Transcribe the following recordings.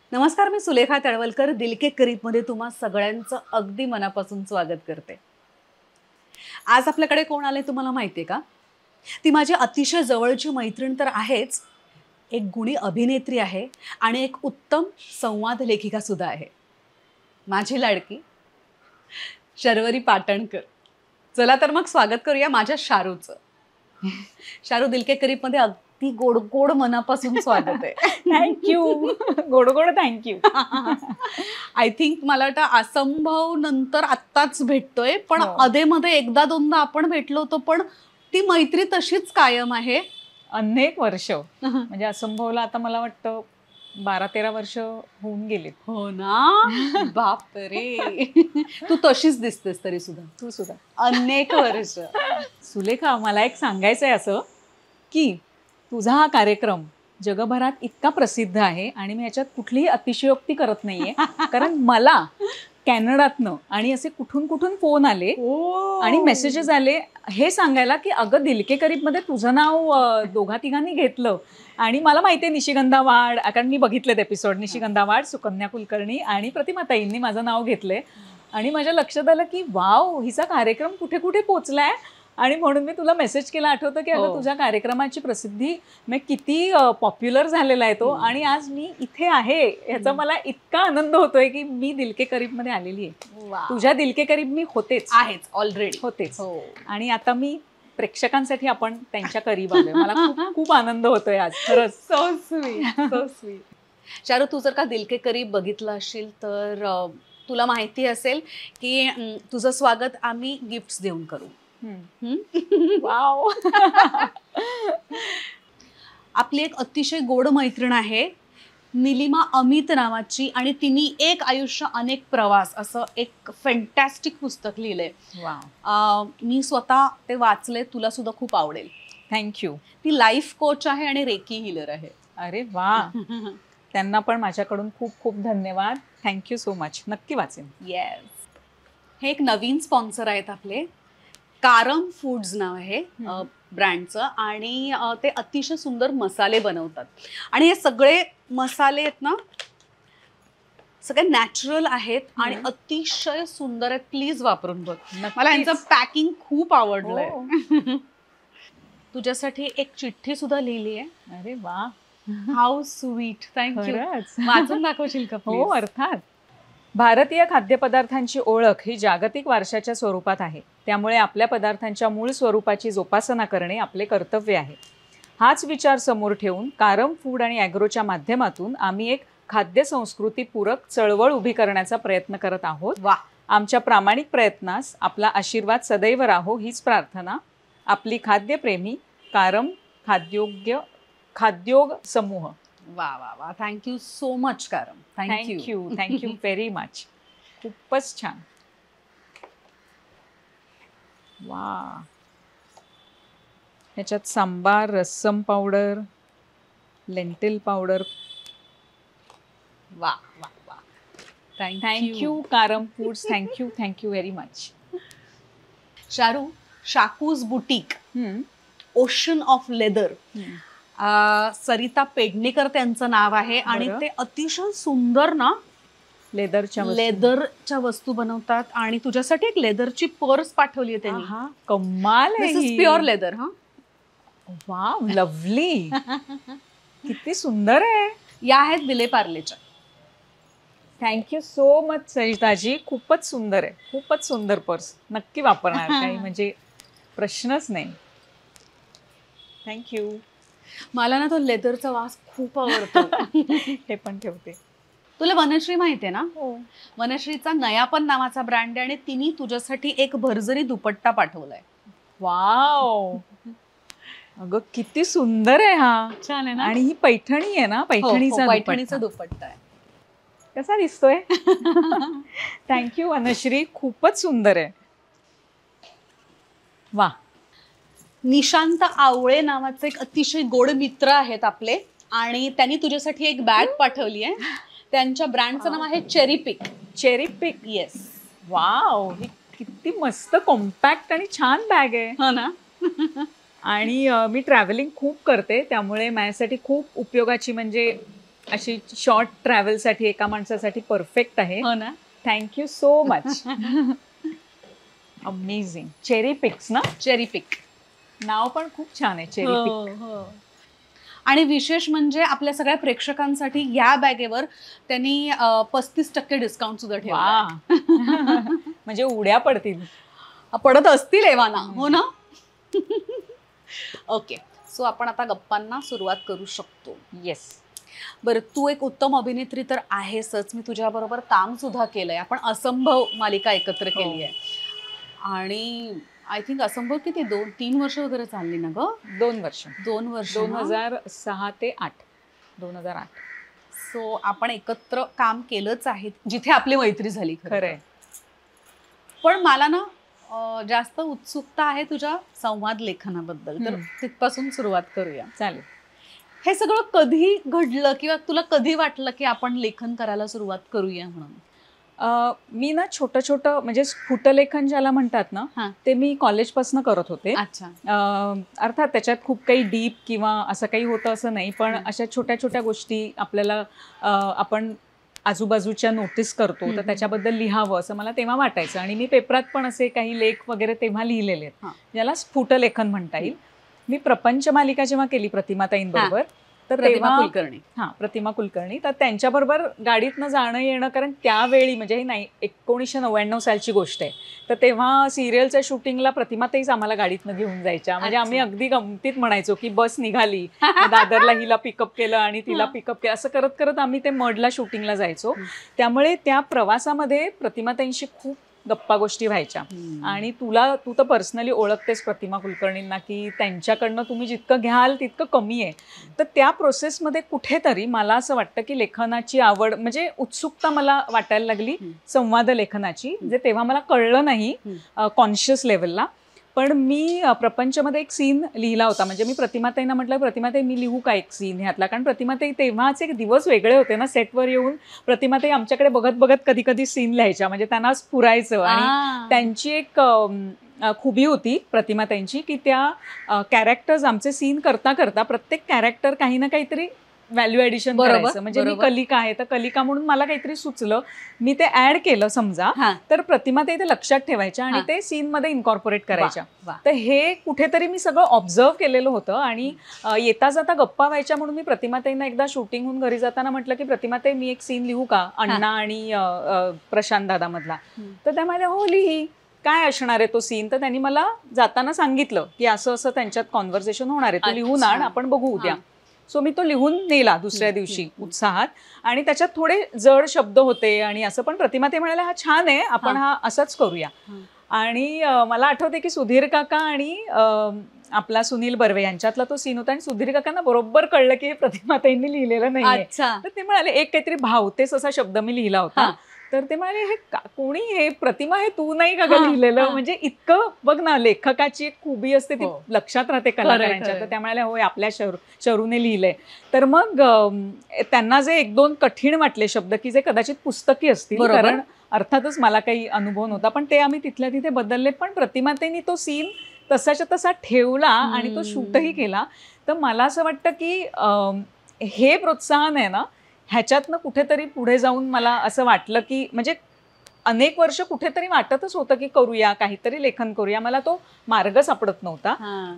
नमस्कार, मी सुलेखा तळवलकर दिल के करीबमध्ये तुम्हा सगळ्यांचं अगदी मनापासून स्वागत करते. आज आपल्याकडे कोण आले तुम्हाला माहिती आहे का? ती माझी अतिशय जवळची मैत्रीण तर आहेच, एक गुणी अभिनेत्री आहे आणि एक उत्तम संवाद लेखिका सुद्धा आहे. माझी लाडकी शर्वरी पाटणकर. चला तर मग स्वागत करूया माझ्या शारूचं. शारू दिल के करीबमध्ये अगदी गोड गोड मनापासून स्वागत आहे. थँक्यू. गोड गोड थँक्यू. आय थिंक मला वाटतं असंभव नंतर आत्ताच भेटतोय, पण हो. अधेमध्ये एकदा दोनदा आपण भेटलो होतो, पण ती मैत्री तशीच कायम आहे. अनेक वर्ष म्हणजे असंभवला आता मला वाटतं 12-13 वर्ष होऊन गेलीत. हो ना. बाप रे. तू तशीच दिसतेस तरी सुद्धा. तू सुद्धा. अनेक वर्ष. सुलेखा, मला एक सांगायचं आहे असं की तुझा हा कार्यक्रम जगभरात इतका प्रसिद्ध आहे आणि मी ह्याच्यात कुठलीही अतिशयोक्ती करत नाहीये. कारण मला कॅनडातनं आणि असे कुठून कुठून फोन आले आणि मेसेजेस आले हे सांगायला की अगं दिल के करीबमध्ये तुझं नाव दोघा तिघांनी घेतलं. आणि मला माहिती आहे निशिगंधा वाड, कारण मी बघितलेत एपिसोड. निशिगंधा वाड, सुकन्या कुलकर्णी आणि प्रतिमाताईंनी माझं नाव घेतलंय आणि माझ्या लक्षात आलं की वाव, हिचा कार्यक्रम कुठे कुठे पोचलाय. आणि म्हणून मी तुला मेसेज केला, आठवतं की अगं तुझ्या कार्यक्रमाची प्रसिद्धी म्हणजे किती पॉप्युलर झालेला आहे तो. आणि आज मी इथे आहे ह्याचा मला इतका आनंद होतोय की मी दिल के करीबमध्ये आलेली आहे. तुझ्या दिल के करीब मी होतेच ऑलरेडी होतेच. आणि आता मी प्रेक्षकांसाठी आपण त्यांच्या करीब आलोय. मला खूप खूप आनंद होतोय आज खरंच. So sweet, so sweet. Sharu, तू जर का दिल के करीब बघितलं असेल तर तुला माहिती असेल की तुझं स्वागत आम्ही गिफ्ट्स देऊन करू. वाव. आपली एक अतिशय गोड मैत्रीण आहे निलिमा अमित नावाची, आणि तिने एक आयुष्य अनेक प्रवास असं एक फॅन्टॅस्टिक पुस्तक लिहिलंय. मी स्वतः ते वाचले, तुला सुद्धा खूप आवडेल. थँक्यू. ती लाईफ कोच आहे आणि रेकी हिलर आहे. अरे वा. त्यांना पण माझ्याकडून खूप खूप धन्यवाद. Thank you so much. नक्की वाचेन. येस. हे एक नवीन स्पॉन्सर आहेत आपले. कारम फूड्स नाव आहे ब्रँडचं, आणि ते अतिशय सुंदर मसाले बनवतात. आणि हे सगळे मसाले आहेत ना, सगळे नॅचरल आहेत आणि अतिशय सुंदर आहेत. प्लीज वापरून बघ. मला यांचं पॅकिंग खूप आवडलंय. तुझ्यासाठी एक चिठ्ठी सुद्धा लिहिली आहे. अरे वा. How sweet. थँक्यू. वाचून दाखवशील का? हो, अर्थात. भारतीय खाद्यपदार्थांची ओळख ही जागतिक वारशाच्या स्वरूपात आहे. त्यामुळे आपल्या पदार्थांच्या मूळ स्वरूपाची जोपासना करणे आपले कर्तव्य आहे. हाच विचार समोर ठेवून कारम फूड आणि ॲग्रोच्या माध्यमातून आम्ही एक खाद्य संस्कृती पूरक चळवळ उभी करण्याचा प्रयत्न करत आहोत. वा. आमच्या प्रामाणिक प्रयत्नास आपला आशीर्वाद सदैव राहो हीच प्रार्थना. आपली खाद्यप्रेमी कारम खाद्योग समूह. वा वा वा. Thank you so much Karam. Thank you. Thank you very much. खूपच छान. वा. ह्याच्यात sambar, rasam powder, lentil powder. वा वा वा. Thank you Karam foods. Thank you very much. Sharu, Shaku's boutique, ocean of leather, Sarita Pednekar त्यांचं नाव आहे. आणि ते अतिशय सुंदर ना लेदरच्या वस्तू बनवतात. आणि तुझ्यासाठी एक लेदरची पर्स पाठवली आहे त्यांनी. कमाल आहे. Pure leather. Wow, lovely. किती सुंदर आहे. या आहेत विले पार्लेच्या. Thank you so much Saritaji. खूपच सुंदर आहे. खूपच सुंदर पर्स. नक्की वापरणार. काही म्हणजे प्रश्नच नाही. थँक्यू. मला ना तो लेदरचा वास खूप आवडतो. हे पण ठेवते. तुला वनश्री माहिती आहे ना? हो. वनश्रीचा नयापन नावाचा ब्रँड आहे आणि तिने तुझ्यासाठी एक भरजरी दुपट्टा पाठवलाय. वाव. अगं किती सुंदर आहे हा. छान आहे ना. आणि ही पैठणी आहे ना? पैठणीचा दुपट्टा आहे. कसा दिसतोय? थँक्यू वनश्री. खूपच सुंदर आहे. वा. निशांत आवळे नावाचे एक अतिशय गोड मित्र आहेत आपले, आणि त्यांनी तुझ्यासाठी एक बॅग पाठवली आहे. त्यांच्या ब्रँडचं नाव आहे cherry pick. Cherry pick. Yes. Wow. ही किती मस्त कॉम्पॅक्ट आणि छान बॅग आहे. हो ना. आणि मी ट्रॅव्हलिंग खूप करते, त्यामुळे माझ्यासाठी खूप उपयोगाची म्हणजे अशी शॉर्ट ट्रॅव्हलसाठी एका माणसासाठी परफेक्ट आहे. हो ना. Thank you so much. Amazing. Cherry picks ना? चेरी पिक नाव पण खूप छान आहे, चेरी पिक. आणि विशेष म्हणजे आपल्या सगळ्या प्रेक्षकांसाठी या बॅगेवर त्यांनी 35% डिस्काउंट सुद्धा ठेवला. वा. म्हणजे उड्या पडतील. पडत असतील एव्हाना. हो ना. ओके, सो आपण आता गप्पांना सुरुवात करू शकतो. येस. बरं, तू एक उत्तम अभिनेत्री तर आहेसच. मी तुझ्याबरोबर काम सुद्धा केलंय. आपण असंभव मालिका एकत्र केली आहे. आणि आय थिंक असंभव किती 2-3 वर्ष वगैरे चालली ना ग? 2 वर्ष. 2 वर्ष. 2006 ते 8. 2008. सो आपण एकत्र काम केलंच आहे, जिथे आपली मैत्री झाली. खरंय. पण मला ना जास्त उत्सुकता आहे तुझ्या संवाद लेखनाबद्दल. तर तिथपासून सुरुवात करूया. चालेल. हे सगळं कधी घडलं किंवा तुला कधी वाटलं की आपण लेखन करायला सुरुवात करूया म्हणून? मी ना छोटं छोटं म्हणजे स्फुटलेखन ज्याला म्हणतात ना, ते मी कॉलेजपासून करत होते. अच्छा. अर्थात त्याच्यात खूप काही डीप किंवा असं काही होतं असं नाही, पण अशा छोट्या छोट्या गोष्टी आपल्याला आपण आजूबाजूच्या नोटीस करतो, तर त्याच्याबद्दल लिहावं असं मला तेव्हा वाटायचं. आणि मी पेपरात पण असे काही लेख वगैरे तेव्हा लिहिलेले आहेत, ज्याला स्फुटलेखन म्हणता येईल. मी प्रपंच मालिका जेव्हा केली प्रतिमाताईंबरोबर, तर तेव्हा प्रतिमा कुलकर्णी, तर त्यांच्याबरोबर गाडीतनं जाणं येणं, कारण त्यावेळी म्हणजे ही 1999 सालची गोष्ट आहे. तर तेव्हा सिरियलच्या शूटिंगला प्रतिमाताईच आम्हाला गाडीतनं घेऊन जायच्या. म्हणजे आम्ही अगदी गमतीत म्हणायचो की बस निघाली, दादरला हिला पिकअप केलं आणि तिला पिकअप केलं, असं करत करत आम्ही ते मडला शूटिंगला जायचो. त्यामुळे त्या प्रवासामध्ये प्रतिमाताईंशी खूप गप्पा गोष्टी व्हायच्या. आणि तू तर पर्सनली ओळखतेस प्रतिमा कुलकर्णींना, की त्यांच्याकडनं तुम्ही जितकं घ्याल तितकं कमी आहे. तर त्या प्रोसेसमध्ये कुठेतरी मला असं वाटतं की लेखनाची आवड म्हणजे उत्सुकता मला वाटायला लागली संवाद लेखनाची, जे तेव्हा मला कळलं नाही कॉन्शियस लेवलला. पण मी प्रपंचमध्ये एक सीन लिहिला होता. म्हणजे मी प्रतिमाताईंना म्हटलं, प्रतिमाताई मी लिहू का एक सीन ह्यातला? कारण प्रतिमाताई तेव्हाचे दिवस वेगळे होते ना, सेटवर येऊन प्रतिमाताई आमच्याकडे बघत बघत कधी कधी सीन लिहायच्या, म्हणजे त्यांना स्फुरायचं. आणि त्यांची एक खुबी होती प्रतिमाताईंची, की त्या कॅरेक्टर्स आमचे सीन करता करता प्रत्येक कॅरेक्टर काही ना काहीतरी व्हॅल्यू ॲडिशन करायचं. म्हणजे मी कलिका आहे, तर कलिका म्हणून मला काहीतरी सुचलं, मी ते ऍड केलं समजा, तर प्रतिमाताई ते लक्षात ठेवायच्या आणि ते सीन मध्ये इन्कॉर्पोरेट करायच्या. तर हे कुठेतरी मी सगळं ऑब्झर्व केलेलं होतं. आणि येता जाता गप्पा व्हायच्या, म्हणून मी प्रतिमाताईंना एकदा शूटिंगहून घरी जाताना म्हटलं की प्रतिमाताई मी एक सीन लिहू का अण्णा आणि प्रशांत दादा मधला? तर त्या माझ्या हो लिही, काय असणार आहे तो सीन? तर त्यांनी मला जाताना सांगितलं की असं असं त्यांच्यात कॉन्व्हर्सेशन होणार आहे, तो लिहून आण, आपण बघू उद्या. सो मी तो लिहून नेला दुसऱ्या दिवशी उत्साहात. आणि त्याच्यात थोडे जड शब्द होते आणि असं, पण प्रतिमा ते म्हणाले हा छान आहे, आपण हा असंच करूया. आणि मला आठवते की सुधीर काका आणि आपला सुनील बर्वे यांच्यातला तो सीन होता. आणि सुधीर काकांना बरोबर कळलं की हे प्रतिमाताईंनी लिहिलेलं नाही. तर ते म्हणाले एक काहीतरी भावतेस असा शब्द मी लिहिला होता. तर ते म्हणाले हे कोणी, हे प्रतिमा हे तू नाही का लिहिलेलं? म्हणजे इतकं बघ ना, लेखकाची एक खूबी असते ती लक्षात राहते कलाकारांच्या. तर त्या म्हणाल्या होय आपल्या शरूने लिहिलंय. तर मग त्यांना जे 1-2 कठीण वाटले शब्द, की जे कदाचित पुस्तकी असतील, कारण अर्थातच मला काही अनुभव नव्हता, पण ते आम्ही तिथल्या तिथे बदलले. पण प्रतिमाताईंनी तो सीन तसाच्या तसा ठेवला आणि तो शूटही केला. तर मला असं वाटतं की हे प्रोत्साहन आहे ना, ह्याच्यातनं कुठेतरी पुढे जाऊन मला असं वाटलं की म्हणजे अनेक वर्ष कुठेतरी वाटतच होतं की करूया, काहीतरी लेखन करूया. मला तो मार्ग सापडत नव्हता.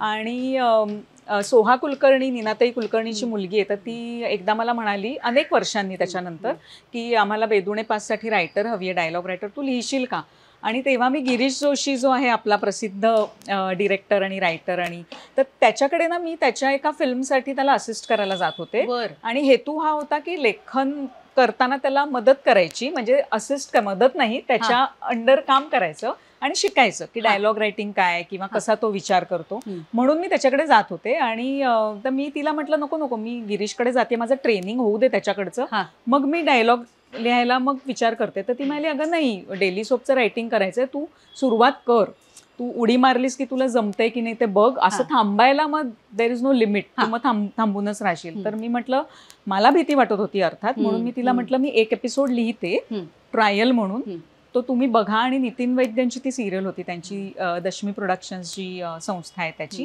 आणि सोहा कुलकर्णी, नीनाताई कुलकर्णीची मुलगी आहे, तर ती एकदा मला म्हणाली अनेक वर्षांनी त्याच्यानंतर की आम्हाला बेदुणे पाससाठी रायटर हवी आहे, डायलॉग रायटर, तू लिहिशील का? आणि तेव्हा मी गिरीश जोशी जो आहे आपला प्रसिद्ध डिरेक्टर आणि रायटर, आणि तर त्याच्याकडे ना मी त्याच्या एका फिल्मसाठी त्याला असिस्ट करायला जात होते. आणि हेतू हा होता की लेखन करताना त्याला मदत करायची, म्हणजे असिस्ट मदत नाही, त्याच्या अंडर काम करायचं आणि शिकायचं की डायलॉग रायटिंग काय किंवा कसा तो विचार करतो. म्हणून मी त्याच्याकडे जात होते. आणि तर मी तिला म्हटलं नको नको, मी गिरीशकडे जाते, माझं ट्रेनिंग होऊ दे त्याच्याकडचं, मग मी डायलॉग लिहायला मग विचार करते. तर ती म्हणाली अगं नाही, डेली सोपचं रायटिंग करायचंय, तू सुरुवात कर, तू उडी मारलीस की तुला जमतंय की नाही ते बघ, असं थांबायला मग देर इज नो लिमिट, तू मग थांबूनच राहशील. तर मी म्हटलं मला भीती वाटत होती अर्थात, म्हणून मी तिला म्हटलं मी एक एपिसोड लिहिते ट्रायल म्हणून, तो तुम्ही बघा. आणि नितीन वैद्यांची ती सिरियल होती, त्यांची दशमी प्रोडक्शन्सची संस्था आहे त्याची,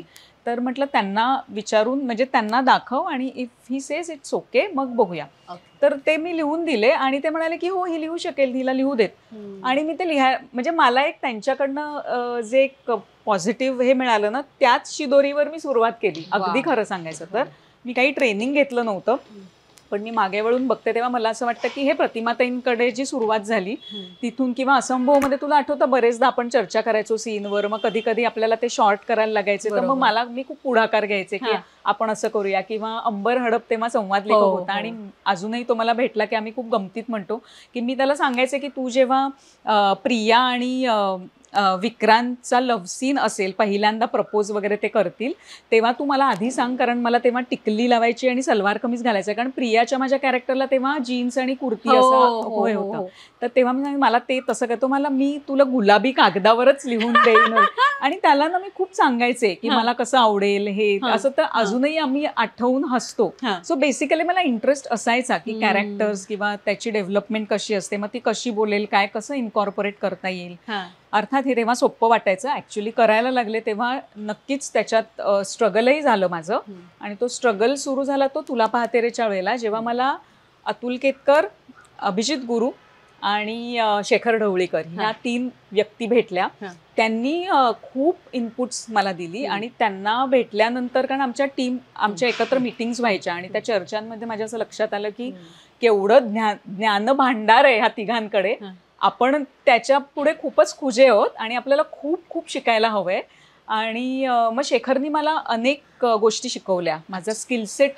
तर म्हटलं त्यांना विचारून म्हणजे त्यांना दाखव आणि if he says it's okay मग बघूया. तर ते मी लिहून दिले आणि ते म्हणाले की हो ही लिहू शकेल, हिला लिहू देत. आणि मी ते म्हणजे मला एक त्यांच्याकडनं जे एक पॉझिटिव्ह हे मिळालं ना, त्याच शिदोरीवर मी सुरुवात केली. अगदी खरं सांगायचं तर मी काही ट्रेनिंग घेतलं नव्हतं, पण मी मागे वळून बघते तेव्हा मला असं वाटतं की हे प्रतिमाताईंकडे जी सुरुवात झाली तिथून, किंवा असंभवमध्ये तुला आठवतं बरेचदा आपण चर्चा करायचो सीनवर, मग कधी कधी आपल्याला ते शॉर्ट करायला लागायचे, तर मग मी खूप पुढाकार घ्यायचे की आपण असं करूया. किंवा अंबर हडप तेव्हा संवाद लेखक होता आणि अजूनही तो मला भेटला की आम्ही खूप गमतीत म्हणतो की मी त्याला सांगायचे की तू जेव्हा प्रिया आणि विक्रांतचा लव्ह सीन असेल, पहिल्यांदा प्रपोज वगैरे ते करतील, तेव्हा तू मला आधी सांग, कारण मला तेव्हा टिकली लावायची आणि सलवार कमीज घालायचं, कारण प्रियाच्या माझ्या कॅरेक्टरला तेव्हा जीन्स आणि कुर्ती असा होय होता. तर तेव्हा मी मला ते तसं करतो, मी तुला गुलाबी कागदावरच लिहून देईन. आणि त्याला ना मी खूप सांगायचे की मला कसं आवडेल हे असं. तर अजूनही आम्ही आठवून हसतो. सो बेसिकली मला इंटरेस्ट असायचा की कॅरेक्टर्स किंवा त्याची डेव्हलपमेंट कशी असते, मग ती कशी बोलेल, काय कसं इन्कॉर्पोरेट करता येईल. अर्थात हे तेव्हा सोपं वाटायचं, ऍक्च्युली करायला लागले तेव्हा नक्कीच त्याच्यात स्ट्रगलही झालं माझं. आणि तो स्ट्रगल सुरू झाला तो तुला पाहते रेच्या वेळेला, जेव्हा मला अतुल केतकर, अभिजित गुरु आणि शेखर ढवळीकर ह्या 3 व्यक्ती भेटल्या. त्यांनी खूप इनपुट्स मला दिली आणि त्यांना भेटल्यानंतर, कारण आमच्या एकत्र मीटिंग्स व्हायच्या आणि त्या चर्चांमध्ये माझ्या असं लक्षात आलं की केवढं ज्ञान भांडार आहे ह्या तिघांकडे, आपण त्याच्या पुढे खूपच खुजे आहोत आणि आपल्याला खूप खूप शिकायला हवंय. आणि मग शेखरनी मला अनेक गोष्टी शिकवल्या, माझा स्किलसेट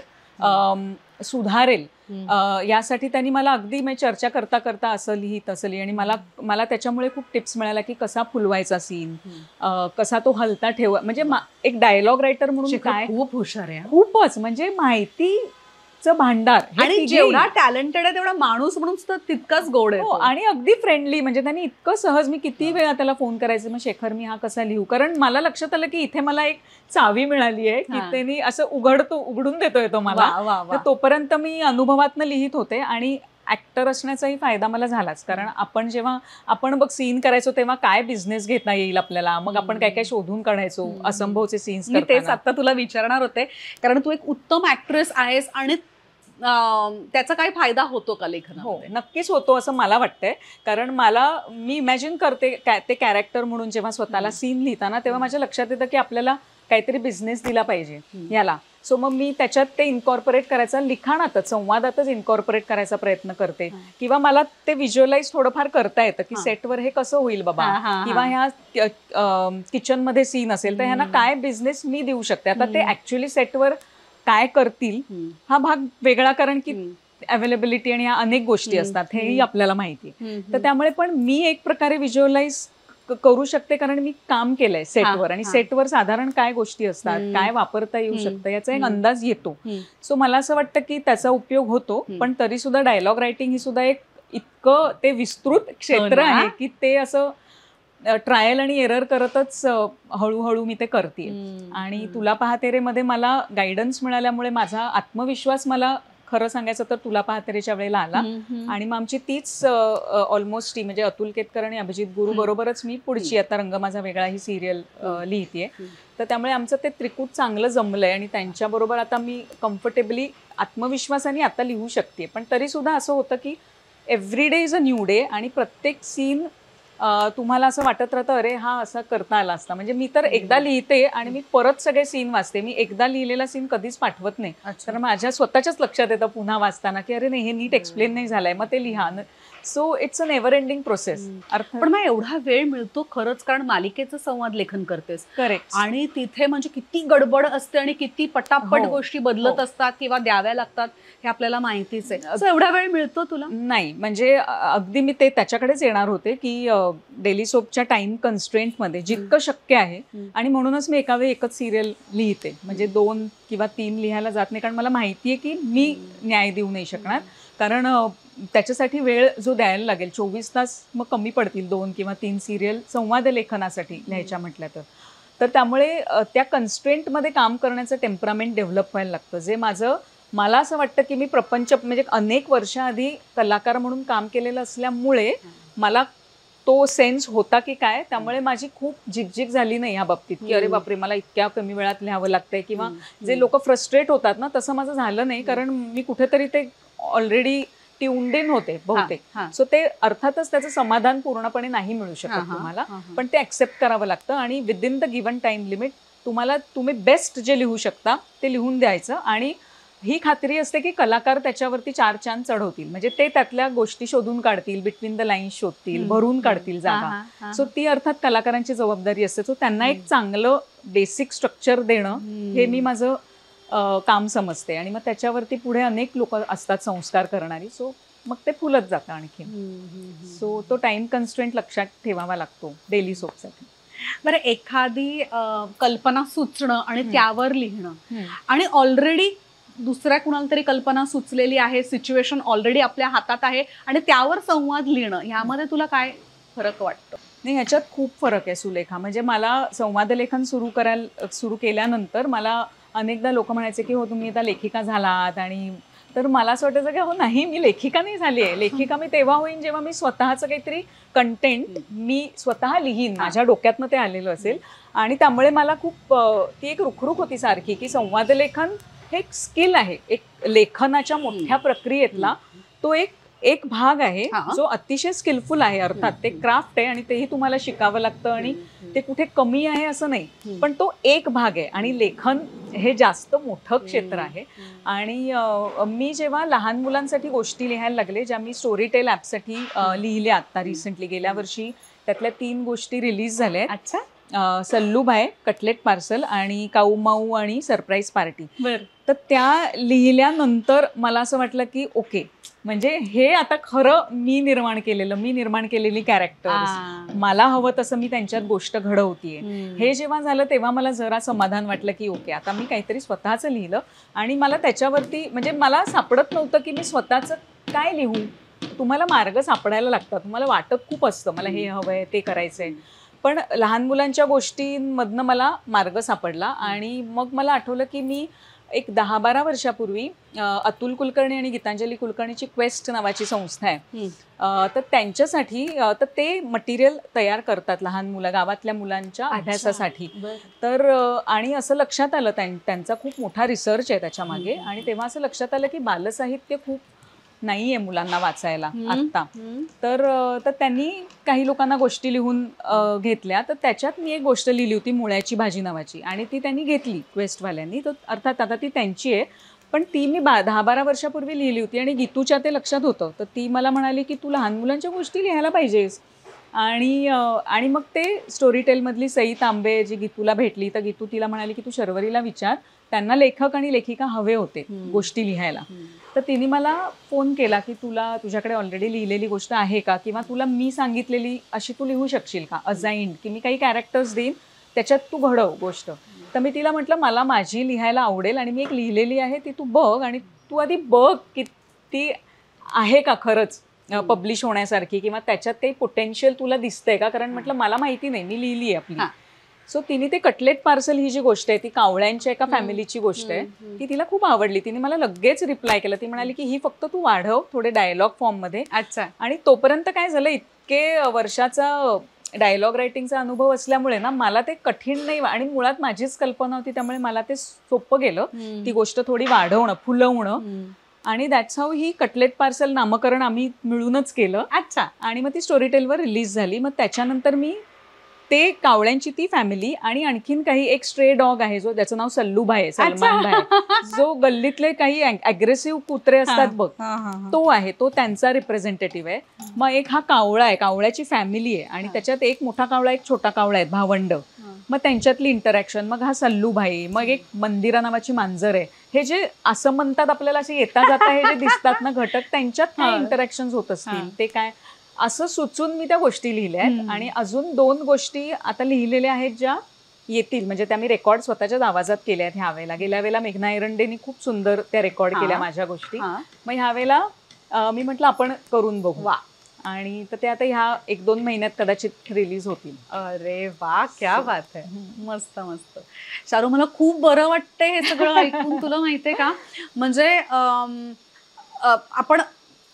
सुधारेल यासाठी त्यांनी मला अगदी चर्चा करता करता असं लिही तसं लिही. आणि मला त्याच्यामुळे खूप टिप्स मिळाल्या की कसा फुलवायचा सीन, कसा तो हलता ठेवा. म्हणजे एक डायलॉग रायटर म्हणून काय खूप हुशार आहे, खूपच म्हणजे माहितीचं भांडार. आणि जेवढा टॅलेंटेड आहे तेवढा माणूस म्हणून सुद्धा तितकाच गोड आहे. आणि अगदी फ्रेंडली, म्हणजे त्यांनी इतकं सहज, मी किती वेळा त्याला फोन करायचे, मग शेखर मी हा कसा लिहू, कारण मला लक्षात आलं की इथे मला एक चावी मिळाली आहे की त्यांनी असं उघडून देतोय तो मला. तर तोपर्यंत मी अनुभवातनं लिहित होते आणि ऍक्टर असण्याचाही फायदा मला झालाच, कारण जेव्हा आपण बघ सीन करायचो तेव्हा काय बिझनेस घेता येईल आपल्याला, मग आपण काय काय शोधून काढायचो असंभवचे सीन्स. तेच आता तुला विचारणार होते, कारण तू एक उत्तम ऍक्ट्रेस आहेस आणि त्याचा काय फायदा होतो का लेखनात? हो, नक्कीच होतो असं मला वाटतंय, कारण मी इमॅजिन करते ते कॅरेक्टर म्हणून जेव्हा स्वतःला सीन लिहिताना, तेव्हा माझ्या लक्षात येतं की आपल्याला काहीतरी बिझनेस दिला पाहिजे याला. सो मग मी त्याच्यात ते इन्कॉर्पोरेट करायचा, लिखाणातच संवादातच इन्कॉर्पोरेट करायचा प्रयत्न करते. किंवा मला ते व्हिज्युअलाइज थोडंफार करता येतं की सेटवर हे कसं होईल बाबा, किंवा ह्या किचनमध्ये सीन असेल तर ह्यांना काय बिझनेस मी देऊ शकते. आता ते ऍक्च्युली सेटवर काय करतील हा भाग वेगळा, कारण की अवेलेबिलिटी आणि ह्या अनेक गोष्टी असतात हेही आपल्याला माहिती आहे. तर त्यामुळे पण मी एक प्रकारे व्हिज्युअलाइज करू शकते, कारण मी काम केलंय सेटवर, आणि सेटवर साधारण काय गोष्टी असतात, काय वापरता येऊ शकतं याचा एक अंदाज येतो. सो मला असं वाटतं की त्याचा उपयोग होतो. पण तरी सुद्धा डायलॉग रायटिंग ही सुद्धा एक इतकं ते विस्तृत क्षेत्र आहे की ते असं ट्रायल आणि एरर करतच हळूहळू मी ते करते. आणि तुला पाहते रे मध्ये मला गायडन्स मिळाल्यामुळे माझा आत्मविश्वास, मला खरं सांगायचं तर तुला पाहते रेच्या वेळेला आला. आणि मग आमची तीच ऑलमोस्ट म्हणजे अतुल केतकर आणि अभिजित गुरु बरोबरच मी पुढची आता रंग माझा वेगळा ही सिरियल लिहितेय. तर त्यामुळे आमचं ते त्रिकूट चांगलं जमलंय आणि त्यांच्याबरोबर आता मी कम्फर्टेबली आत्मविश्वासाने आता लिहू शकते. पण तरी सुद्धा असं होतं की every day is a new day, आणि प्रत्येक सीन तुम्हाला असं वाटत राहतं अरे हा असा करता आला असता. म्हणजे मी तर एकदा लिहिते आणि मी परत सगळे सीन वाचते, मी एकदा लिहिलेला सीन कधीच पाठवत नाही. तर माझ्या स्वतःच्याच लक्षात येतं पुन्हा वाचताना की अरे नाही हे नीट एक्सप्लेन नाही झालंय, मग ते लिहा. So it's a never ending process. पण मग एवढा वेळ मिळतो खरंच, कारण मालिकेचं संवाद लेखन करतेस. करेक्ट. आणि तिथे म्हणजे किती गडबड असते आणि किती पटापट गोष्टी बदलत असतात किंवा द्याव्या लागतात हे आपल्याला माहितीच आहे. एवढा वेळ मिळतो तुला? नाही, म्हणजे अगदी मी ते त्याच्याकडेच येणार होते की डेली सोपच्या टाइम कन्स्ट्रेंटमध्ये जितकं शक्य आहे, आणि म्हणूनच मी एका वेळी एकच सिरियल लिहिते, म्हणजे 2 किंवा 3 लिहायला जात नाही, कारण मला माहिती आहे की मी न्याय देऊ नाही शकणार. कारण त्याच्यासाठी वेळ जो द्यायला लागेल 24 तास मग कमी पडतील 2 किंवा 3 सिरियल संवाद लेखनासाठी लिहायच्या म्हटल्या तर त्यामुळे त्या कन्स्ट्रेंटमध्ये काम करण्याचं टेम्परामेंट डेव्हलप व्हायला लागतं, जे मला असं वाटतं की मी प्रपंच म्हणजे अनेक वर्षाआधी कलाकार म्हणून काम केलेलं असल्यामुळे मला तो सेन्स होता की काय, त्यामुळे माझी खूप झिकझिक झाली नाही ह्या बाबतीत की अरे बापरे मला इतक्या कमी वेळात लिहावं लागतंय किंवा जे लोक फ्रस्ट्रेट होतात ना, तसं माझं झालं नाही. कारण मी कुठेतरी ते ऑलरेडी ट्यून्ड इन होते बहुतेक. सो ते अर्थातच त्याचं समाधान पूर्णपणे नाही मिळू शकत तुम्हाला, पण ते ऍक्सेप्ट करावं लागतं आणि within the given time limit तुम्ही बेस्ट जे लिहू शकता ते लिहून द्यायचं. आणि ही खात्री असते की कलाकार त्याच्यावरती 4 चांद चढवतील, म्हणजे ते त्यातल्या गोष्टी शोधून काढतील, बिटवीन द लाईन्स शोधतील, भरून काढतील जागा. सो ती अर्थात कलाकारांची जबाबदारी असते. सो त्यांना एक चांगलं बेसिक स्ट्रक्चर देणं हे मी माझं काम समजते. आणि मग त्याच्यावरती पुढे अनेक लोक असतात संस्कार करणारी, सो मग ते फुलत जातं आणखीन. सो तो टाइम कन्स्ट्रेंट लक्षात ठेवावा लागतो डेली सोपसाठी. बरं, एखादी कल्पना सुचणं आणि त्यावर लिहिणं आणि ऑलरेडी दुसऱ्या कुणाला तरी कल्पना सुचलेली आहे, सिच्युएशन ऑलरेडी आपल्या हातात आहे आणि त्यावर संवाद लिहिणं, ह्यामध्ये तुला काय फरक वाटतो? नाही, ह्याच्यात खूप फरक आहे सुलेखा. म्हणजे मला संवादलेखन सुरू केल्यानंतर मला अनेकदा लोक म्हणायचे की हो तुम्ही आता लेखिका झालात, आणि तर मला असं वाटायचं की हो नाही, मी लेखिका नाही झाली आहे. लेखिका मी तेव्हा होईन जेव्हा मी स्वतःचं काहीतरी कंटेंट मी स्वतः लिहीन, माझ्या डोक्यातनं ते आलेलं असेल. आणि त्यामुळे मला खूप ती एक रुखरुख होती सारखी की संवादलेखन हे एक स्किल आहे, एक लेखनाच्या मोठ्या प्रक्रियेतला तो एक भाग आहे जो अतिशय स्किलफुल आहे. अर्थात ते क्राफ्ट आहे आणि तेही तुम्हाला शिकावं लागतं आणि ते कुठे कमी आहे असं नाही, पण तो एक भाग आहे. आणि लेखन हे जास्त मोठं क्षेत्र आहे. आणि मी जेव्हा लहान मुलांसाठी गोष्टी लिहायला लागले, ज्या मी स्टोरीटेल ॲपसाठी लिहिल्या आता रिसेंटली गेल्या वर्षी, त्यातल्या 3 गोष्टी रिलीज झाल्या आहेत. अच्छा. सल्लूभाई, कटलेट पार्सल आणि काऊ माऊ आणि सरप्राईज पार्टी. तर त्या लिहिल्यानंतर मला असं वाटलं की ओके, म्हणजे हे आता खरं मी निर्माण केलेली कॅरेक्टर्स, मला हवं तसं मी त्यांच्यात गोष्ट घडवतीये. हे जेव्हा झालं तेव्हा मला जरा समाधान वाटलं की ओके, आता मी काहीतरी स्वतःचं लिहिलं. आणि मला त्याच्यावरती म्हणजे मला सापडत नव्हतं की मी स्वतःचं काय लिहू. तुम्हाला मार्ग सापडायला लागतात, तुम्हाला वाटत खूप असतं मला हे हवंय ते करायचंय, पण लहान मुलांच्या गोष्टींमधनं मला मार्ग सापडला. आणि मग मला आठवलं की मी एक 10-12 वर्षापूर्वी अतुल कुलकर्णी आणि गीतांजली कुलकर्णीची क्वेस्ट नावाची संस्था आहे, तर त्यांच्यासाठी तर ते मटेरियल तयार करतात लहान मुलं, गावातल्या मुलांच्या अभ्यासासाठी. तर आणि असं लक्षात आलं, त्यांचा खूप मोठा रिसर्च आहे त्याच्यामागे, आणि तेव्हा असं लक्षात आलं की बालसाहित्य खूप नाही आहे मुलांना वाचायला आत्ता. तर त्यांनी काही लोकांना गोष्टी लिहून घेतल्या, तर त्याच्यात मी एक गोष्ट लिहिली होती मुळ्याची भाजी नावाची, आणि ती त्यांनी घेतली क्वेस्टवाल्यांनी. तर अर्थात आता ती त्यांची आहे, पण ती मी 10-12 वर्षापूर्वी लिहिली होती आणि गीतूच्या ते लक्षात होतं. तर ती मला म्हणाली की तू लहान मुलांच्या गोष्टी लिहायला पाहिजेस. आणि मग ते स्टोरीटेलमधली सई तांबे जी गीतूला भेटली, तर गीतू तिला म्हणाली की तू शर्वरीला विचार, त्यांना लेखक आणि लेखिका हवे होते गोष्टी लिहायला. तर तिने मला फोन केला की तुझ्याकडे ऑलरेडी लिहिलेली गोष्ट आहे का, किंवा तुला मी सांगितलेली अशी तू लिहू शकशील का, अजाईंड, की मी काही कॅरेक्टर्स देईन त्याच्यात तू घडव गोष्ट. तर मी तिला म्हटलं मला माझी लिहायला आवडेल आणि मी एक लिहिलेली आहे ती तू बघ, आणि तू आधी बघ की ती आहे का खरंच पब्लिश होण्यासारखी, किंवा त्याच्यात काही पोटेन्शियल तुला दिसतंय का. कारण म्हटलं मला माहिती नाही, मी लिहिली आहे आपली. सो तिने ते कटलेट पार्सल ही जी गोष्ट आहे ती कावळ्यांच्या एका फॅमिलीची गोष्ट आहे, ती तिला खूप आवडली. तिने मला लगेच रिप्लाय केला, ती म्हणाली की ही फक्त तू वाढव थोडे डायलॉग फॉर्ममध्ये. अच्छा. आणि तोपर्यंत काय झालं, इतके वर्षाचा डायलॉग रायटिंगचा अनुभव असल्यामुळे ना मला ते कठीण नाही, आणि मुळात माझीच कल्पना होती त्यामुळे मला ते सोपं गेलं ती गोष्ट थोडी वाढवणं, फुलवणं. आणि दॅट्स हाऊ ही कटलेट पार्सल नामकरण आम्ही मिळूनच केलं. अच्छा. आणि मग ती स्टोरीटेलवर रिलीज झाली. मग त्याच्यानंतर मी ते कावळ्यांची ती फॅमिली आणि आणखीन काही एक स्ट्रे डॉग आहे जो त्याचं नाव सल्लूभाई आहे, सलमान भाई, जो गल्लीतले काही अग्रेसिव्ह कुत्रे असतात बघ, तो आहे, तो त्यांचा रिप्रेझेंटेटिव्ह आहे. मग एक हा कावळा आहे, कावळ्याची फॅमिली आहे, आणि त्याच्यात एक मोठा कावळा एक छोटा कावळा आहे, भावंड. मग त्यांच्यातली इंटरॅक्शन, मग हा सल्लूभाई, मग एक मंदिरा नावाची मांजर आहे. हे जे असं म्हणतात आपल्याला असे येता जाता हे जे दिसतात ना घटक, त्यांच्यात काय इंटरॅक्शन होत असतील ते काय, असं सुचून मी त्या गोष्टी लिहिल्या आहेत. आणि अजून 2 गोष्टी आता लिहिलेल्या आहेत ज्या येतील, म्हणजे त्या मी रेकॉर्ड स्वतःच्याच आवाजात केल्या आहेत ह्या वेळेला. गेल्या वेळेला मेघना एरंडेनी खूप सुंदर त्या रेकॉर्ड केल्या माझ्या गोष्टी. मग ह्या वेळेला मी म्हटलं आपण करून बघू, आणि तर ते आता ह्या 1-2 महिन्यात कदाचित रिलीज होतील. अरे वा, क्या बात आहे, मस्त मस्त. शारू, मला खूप बरं वाटतंय हे सगळं ऐकून. तुला माहितीये का, म्हणजे आपण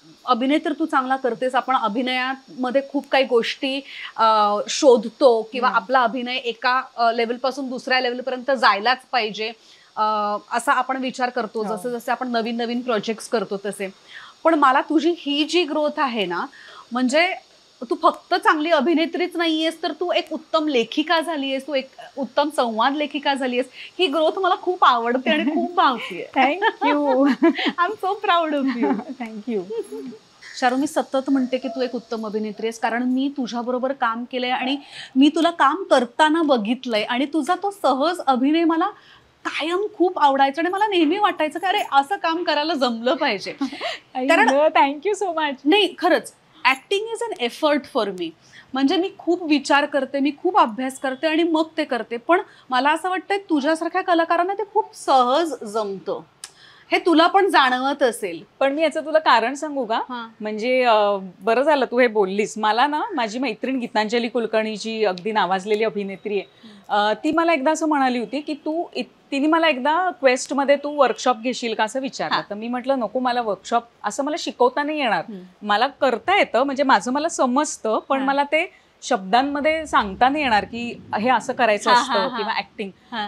अभिनय तर तू चांगला करतेस, आपण अभिनयामध्ये खूप काही गोष्टी शोधतो किंवा आपला अभिनय एका लेवलपासून दुसऱ्या लेवलपर्यंत जायलाच पाहिजे असा आपण विचार करतो, जसे जसे आपण नवीन नवीन प्रोजेक्ट्स करतो तसे. पण मला तुझी ही जी ग्रोथ आहे ना, म्हणजे तू फक्त चांगली अभिनेत्रीच नाहीयेस, तर तू एक उत्तम लेखिका झालीयस, तू एक उत्तम संवाद लेखिका झालीयस. ही ग्रोथ मला खूप आवडते आणि खूप भावतीये. Thank you. I am so proud of you. Thank you. Sharu, मी सतत म्हणते की तू एक उत्तम अभिनेत्री आहेस, कारण मी तुझ्याबरोबर काम केलंय आणि मी तुला काम करताना बघितलंय आणि तुझा तो सहज अभिनय मला कायम खूप आवडायचं आणि मला नेहमी वाटायचं की अरे असं काम करायला जमलं पाहिजे. कारण थँक्यू सो मच. नाही, खरंच acting is an effort for me. म्हणजे मी खूप विचार करते, मी खूप अभ्यास करते आणि मग ते करते. पण मला असं वाटतंय तुझ्यासारख्या कलाकारांना ते खूप सहज जमतं. हे तुला पण जाणवत असेल. पण मी याचं तुला कारण सांगू का? म्हणजे बरं झालं तू हे बोललीस. मला ना माझी मैत्रीण गीतांजली कुलकर्णी जी अगदी नावाजलेली अभिनेत्री आहे, ती मला एकदा असं म्हणाली होती की तिने मला एकदा क्वेस्टमध्ये तू वर्कशॉप घेशील का असं विचारलं. तर मी म्हटलं नको, मला वर्कशॉप असं मला शिकवता नाही येणार. मला करता येतं, म्हणजे माझं मला समजतं, पण मला ते शब्दांमध्ये सांगता नाही येणार की हे असं करायचं असतं किंवा ऍक्टिंग.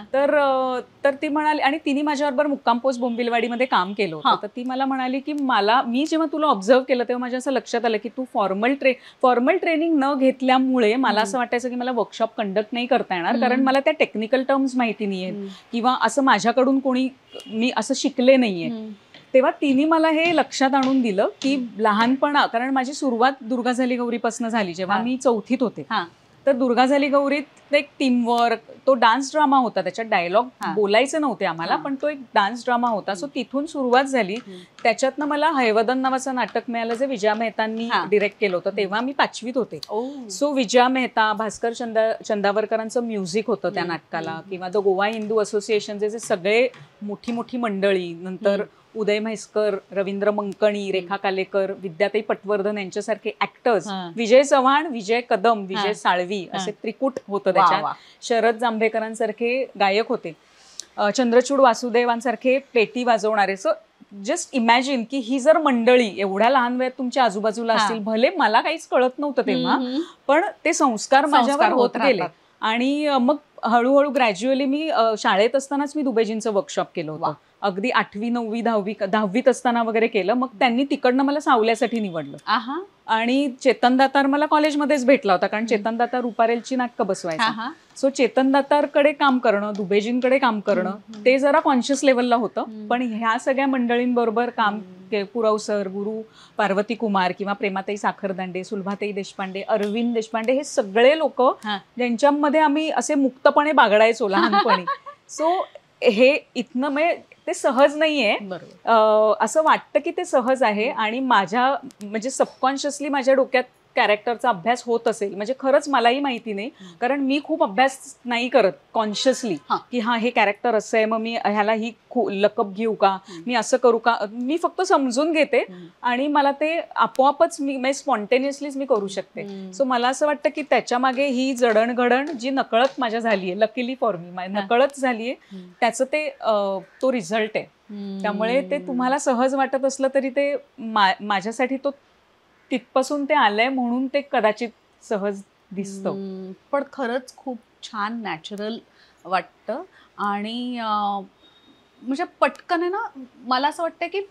तर ती म्हणाली, आणि तिने माझ्याबरोबर मुक्काम पोस्ट बोंबिलवाडीमध्ये काम केलं होतं. तर ती मला म्हणाली की मी जेव्हा तुला ऑब्झर्व केलं तेव्हा माझ्या असं लक्षात आलं की तू फॉर्मल ट्रेनिंग न घेतल्यामुळे मला असं वाटायचं की मला वर्कशॉप कंडक्ट नाही करता येणार, कारण मला त्या टेक्निकल टर्म्स माहिती नाहीयेत किंवा असं माझ्याकडून मी असं शिकले नाहीये. तेव्हा तिने मला हे लक्षात आणून दिलं की कारण माझी सुरुवात दुर्गा झाली गौरीपासून झाली जेव्हा मी 4थीत होते. तर दुर्गा झाली गौरीत एक टीमवर्क, तो डान्स ड्रामा होता, त्याच्यात डायलॉग बोलायचे नव्हते आम्हाला, पण तो एक डान्स ड्रामा होता. सो तिथून सुरुवात झाली. त्याच्यातनं मला हैवदन नावाचं नाटक मिळालं जे विजया मेहतांनी डिरेक्ट केलं होतं. तेव्हा मी 5वीत होते. सो विजया मेहता, भास्कर चंदावरकरांचं म्युझिक होतं त्या नाटकाला, किंवा द गोवा हिंदू असोसिएशनचे जे सगळे मोठी मोठी मंडळी, नंतर उदय म्हैसकर, रवींद्र मंकणी, रेखा कालेकर, विद्याताई पटवर्धन यांच्यासारखे ऍक्टर्स, विजय चव्हाण, विजय कदम, विजय साळवी असे त्रिकूट होतं त्याच्यात. शरद जांभेकरांसारखे गायक होते, चंद्रचूड वासुदेवांसारखे पेटी वाजवणारे. सो जस्ट इमॅजिन की ही जर मंडळी एवढ्या लहान वयात तुमच्या आजूबाजूला असतील, भले मला काहीच कळत नव्हतं तेव्हा, पण ते संस्कार माझ्यावर होत गेले. आणि मग हळूहळू ग्रॅज्युअली मी शाळेत असतानाच मी दुबेजींचं वर्कशॉप केलं होतं. अगदी 8वी 9वी 10वीत असताना वगैरे केलं. मग त्यांनी तिकडनं मला सावल्यासाठी निवडलं. आणि चेतन दातार मला कॉलेजमध्येच भेटला होता, कारण चेतन दातार रुपारेलची नाटकं बसवायचा. सो चेतन दातारकडे काम करणं, दुबेजींकडे काम करणं, ते जरा कॉन्शियस लेवलला होतं. पण ह्या सगळ्या मंडळींबरोबर काम, पुरव सर, गुरु पार्वती कुमार किंवा प्रेमाताई साखरदांडे, सुलभाताई देशपांडे, अरविंद देशपांडे, हे सगळे लोक ज्यांच्यामध्ये आम्ही असे मुक्तपणे बागडायचो लहानपणी. सो हे इथनं ते सहज नाहीये, असं वाटतं की ते सहज आहे. आणि म्हणजे सबकॉन्शियसली माझ्या डोक्यात कॅरेक्टरचा अभ्यास होत असेल, म्हणजे खरंच मलाही माहिती नाही, कारण मी खूप अभ्यास नाही करत कॉन्शियसली की हे कॅरेक्टर असं आहे, मग मी ह्याला ही लकप घेऊ का, मी असं करू का. मी फक्त समजून घेते आणि मला ते आपोआपच मी स्पॉन्टेनियसलीच मी करू शकते. सो मला असं वाटतं की त्याच्या मागे ही जडणघडण जी नकळत माझ्या झालीये, लकीली फॉर मी नकळत झालीये, त्याचं ते तो रिझल्ट आहे. त्यामुळे ते तुम्हाला सहज वाटत असलं तरी ते माझ्यासाठी तो तिथपासून ते आलंय म्हणून ते कदाचित सहज दिसतं. पण खरंच खूप छान नॅचरल वाटतं. आणि म्हणजे पटकन आहे ना, मला असं वाटतं की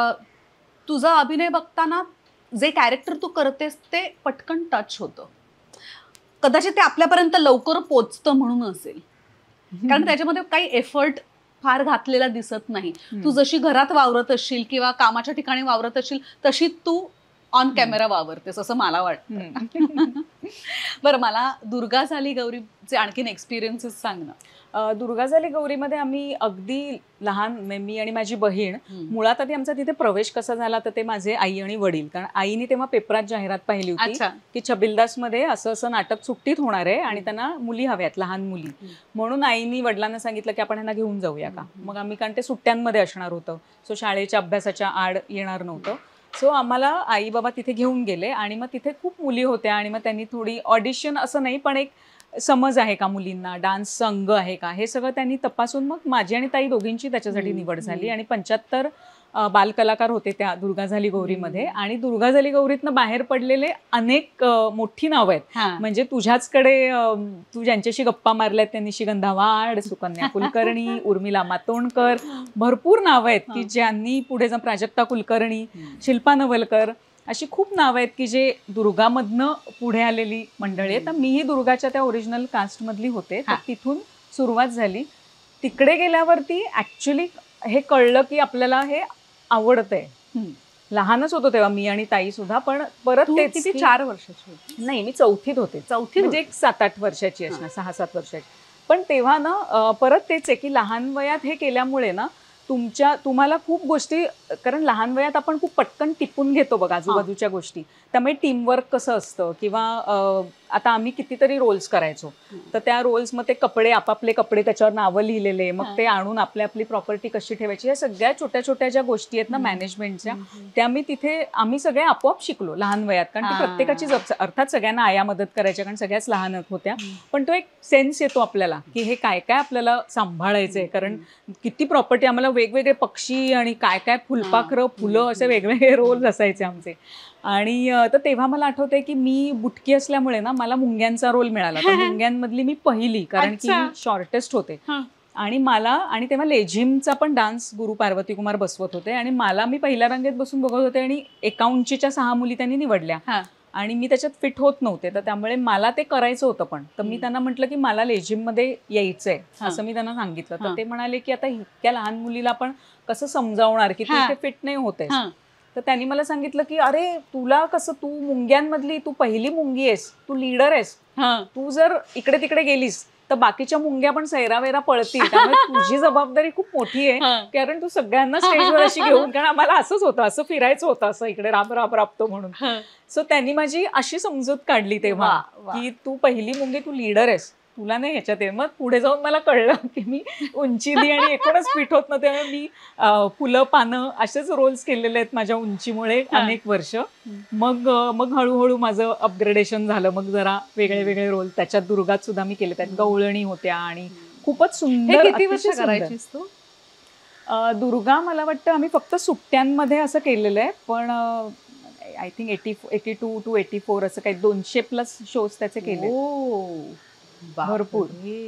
तुझा अभिनय बघताना जे कॅरेक्टर तू करतेस ते पटकन टच होतं. कदाचित ते आपल्यापर्यंत लवकर पोचतं म्हणून असेल, कारण त्याच्यामध्ये काही एफर्ट फार घातलेला दिसत नाही. तू जशी घरात वावरत असशील किंवा कामाच्या ठिकाणी वावरत असशील तशी तू ऑन कॅमेरा वावरतेस असं मला वाटतं. बरं, मला दुर्गा झाली गौरीचे आणखीन एक्सपिरियन्सेस सांग ना. दुर्गा झाली गौरीमध्ये आम्ही अगदी लहान, मी आणि माझी बहीण, मुळात आधी आमचा तिथे प्रवेश कसा झाला तर ते माझे आई आणि वडील, कारण आईने तेव्हा पेपरात जाहिरात पाहिली होती की छबिलदासमध्ये असं असं नाटक सुट्टीत होणार आहे आणि त्यांना मुली हव्यात, लहान मुली, म्हणून आईनी वडिलांना सांगितलं की आपण ह्यांना घेऊन जाऊया का. मग आम्ही, कारण ते सुट्ट्यांमध्ये असणार होतं, सो शाळेच्या अभ्यासाच्या आड येणार नव्हतं. सो आम्हाला आई बाबा तिथे घेऊन गेले आणि मग तिथे खूप मुली होत्या आणि मग त्यांनी थोडी ऑडिशन, असं नाही पण एक समज आहे का मुलींना, डान्स अंग आहे का, हे सगळं त्यांनी तपासून मग माझी आणि ताई दोघींची त्याच्यासाठी निवड झाली. आणि 75 बालकलाकार होते त्या दुर्गा झाली गौरीमध्ये. आणि दुर्गा झाली गौरीतनं बाहेर पडलेले अनेक मोठी नावं आहेत. म्हणजे तुझ्याचकडे तू ज्यांच्याशी गप्पा मारल्यात त्या निशिगंधा वाड, सुकन्या कुलकर्णी, उर्मिला मातोंडकर, भरपूर नावं आहेत की ज्यांनी पुढे जाऊन, प्राजक्ता कुलकर्णी, शिल्पा नवलकर, अशी खूप नावं आहेत की जे दुर्गामधनं पुढे आलेली मंडळी आहे. तर मीही दुर्गाच्या त्या ओरिजिनल कास्टमधली होते. तर तिथून सुरुवात झाली. तिकडे गेल्यावरती ऍक्च्युली हे कळलं की आपल्याला हे आवडतंय. लहानच होतो तेव्हा मी आणि ताई सुद्धा. पण परत तेच किती 4 वर्षाची होती? नाही, मी चौथीत होते. म्हणजे एक 7-8 वर्षाची असणार, 6-7 वर्षाची. पण तेव्हा ना परत तेच आहे की लहान वयात हे केल्यामुळे ना तुम्हाला खूप गोष्टी, कारण लहान वयात आपण खूप पटकन टिपून घेतो बघा आजूबाजूच्या गोष्टी. त्यामुळे टीमवर्क कसं असतं, किंवा आता आम्ही कितीतरी रोल्स करायचो. तर त्या रोल्स मग ते कपडे, आपापले कपडे, त्याच्यावर नावं लिहिलेले, मग ते आणून आपली प्रॉपर्टी कशी ठेवायची, या सगळ्या छोट्या छोट्या ज्या गोष्टी आहेत ना मॅनेजमेंटच्या, त्या आम्ही सगळे आपोआप शिकलो लहान वयात. कारण ती प्रत्येकाची अर्थात सगळ्यांना आया मदत करायच्या, कारण सगळ्याच लहान होत्या. पण तो एक सेन्स येतो आपल्याला की हे काय काय आपल्याला सांभाळायचंय. कारण किती प्रॉपर्टी, आम्हाला वेगवेगळे पक्षी आणि काय काय फुलपाखरं, फुलं, असे वेगवेगळे रोल्स असायचे आमचे. आणि तर तेव्हा मला आठवतंय की मी बुटकी असल्यामुळे ना मला मुंग्यांचा रोल मिळाला. तर मुंग्यांमधली मी पहिली, कारण की मी शॉर्टेस्ट होते. आणि तेव्हा लेझिमचा पण डान्स गुरु पार्वती कुमार बसवत होते. आणि मी पहिल्या रांगेत बसून बघत होते आणि 1 उंचीच्या 6 मुली त्यांनी निवडल्या. आणि मी त्याच्यात फिट होत नव्हते. तर त्यामुळे मला ते करायचं होतं. पण तर मी त्यांना म्हटलं की मला लेझिममध्ये यायचंय, असं मी त्यांना सांगितलं. तर ते म्हणाले की आता इतक्या लहान मुलीला आपण कसं समजावणार की तू इथे फिट नाही होतेस. तर त्यांनी मला सांगितलं की अरे तुला कसं, तू मुंग्यांमधली तू पहिली मुंगी आहेस, तू लीडर आहेस, तू जर इकडे तिकडे गेलीस तर बाकीच्या मुंग्या पण सैरावेरा पळतील. त्यामुळे तुझी जबाबदारी खूप मोठी आहे, कारण तू सगळ्यांना स्टेजवर अशी घेऊन, कारण आम्हाला असंच होतं, असं फिरायचं होतं, असं इकडे राब राबतो म्हणून. सो त्यांनी माझी अशी समजूत काढली तेव्हा की तू पहिली मुंगी, तू लीडर आहेस, तुला नाही ह्याच्यात आहे. मग पुढे जाऊन मला कळलं की मी उंचीली आणि एकूणच फिट होत नव्हते. त्यामुळे मी फुलं पानं असेच रोल्स केलेले आहेत माझ्या उंचीमुळे अनेक वर्ष. मग हळूहळू माझं अपग्रेडेशन झालं. मग जरा वेगळे वेगळे रोल त्याच्यात दुर्गात सुद्धा मी केले. त्यात गवळणी होत्या आणि खूपच सुंदर. किती वर्ष करायचीस तू? दुर्गा मला वाटतं आम्ही फक्त सुट्ट्यांमध्ये असं केलेलं आहे. पण आय थिंक 82 to 84 असं काही 200+ शोज त्याचे केले. भरपूर.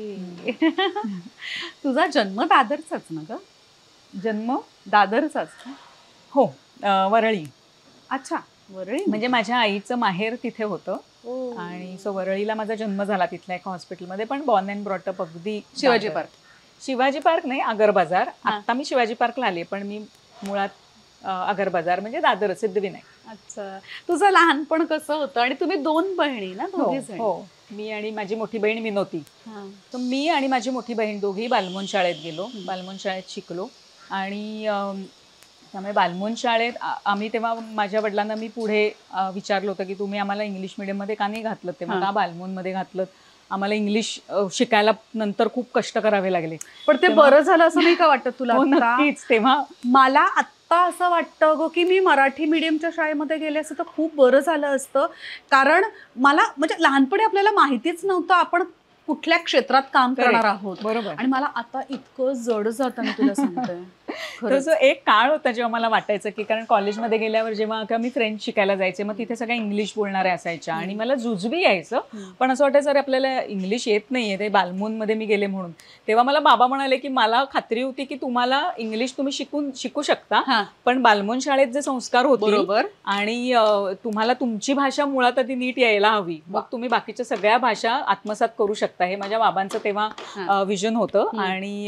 तुझा जन्म दादरचाच ना ग? जन्म दादरचाच? हो, वरळी. अच्छा, वरळी. म्हणजे माझ्या आईचं माहेर तिथे होतं. आणि सो वरळीला माझा जन्म झाला तिथल्या एका हॉस्पिटलमध्ये. पण बॉर्न अँड ब्रॉटअप अगदी शिवाजी पार्क नाही, आगर बाजार. आता मी शिवाजी पार्कला आले, पण मी मुळात आगर बाजार म्हणजे दादर, सिद्धविनायक. अच्छा, तुझं लहानपण कसं होतं? आणि तुम्ही 2 बहिणी ना? हो, मी आणि माझी मोठी बहीण विनोती. तर मी आणि माझी मोठी बहीण दोघी बालमोहन शाळेत गेलो, बालमोहन शाळेत शिकलो. आणि त्यामुळे बालमोहन शाळेत आम्ही तेव्हा माझ्या वडिलांना मी पुढे विचारलं होतं की तुम्ही आम्हाला इंग्लिश मिडियममध्ये का नाही घातलं, तेव्हा का बालमोहनमध्ये घातलं. आम्हाला इंग्लिश शिकायला नंतर खूप कष्ट करावे लागले. पण ते बरं झालं असं नाही का वाटत तुला? नक्कीच. तेव्हा मला आत्ता असं वाटतं गो की मी मराठी मीडियमच्या शाळेमध्ये गेले असतं तर खूप बरं झालं असतं. कारण मला म्हणजे लहानपणी आपल्याला माहितीच नव्हतं आपण कुठल्या क्षेत्रात काम करणार आहोत. बरोबर. आणि मला आता इतकं जड जातं, मी तुला सांगते. तसं एक काळ होता जेव्हा मला वाटायचं की, कारण कॉलेजमध्ये गेल्यावर जेव्हा मी फ्रेंच शिकायला जायचे, मग तिथे सगळ्या इंग्लिश बोलणाऱ्या असायच्या आणि मला जुजबी यायचं. पण असं वाटायचं अरे आपल्याला इंग्लिश येत नाहीये, ते बालमोहनमध्ये मी गेले म्हणून. तेव्हा मला बाबा म्हणाले की मला खात्री होती की तुम्हाला इंग्लिश तुम्ही शिकू शकता, पण बालमोहन शाळेत जे संस्कार होते बरोबर, आणि तुम्हाला तुमची भाषा मुळात आधी नीट यायला हवी, मग तुम्ही बाकीच्या सगळ्या भाषा आत्मसात करू शकता. हे माझ्या बाबांचं तेव्हा विजन होतं. आणि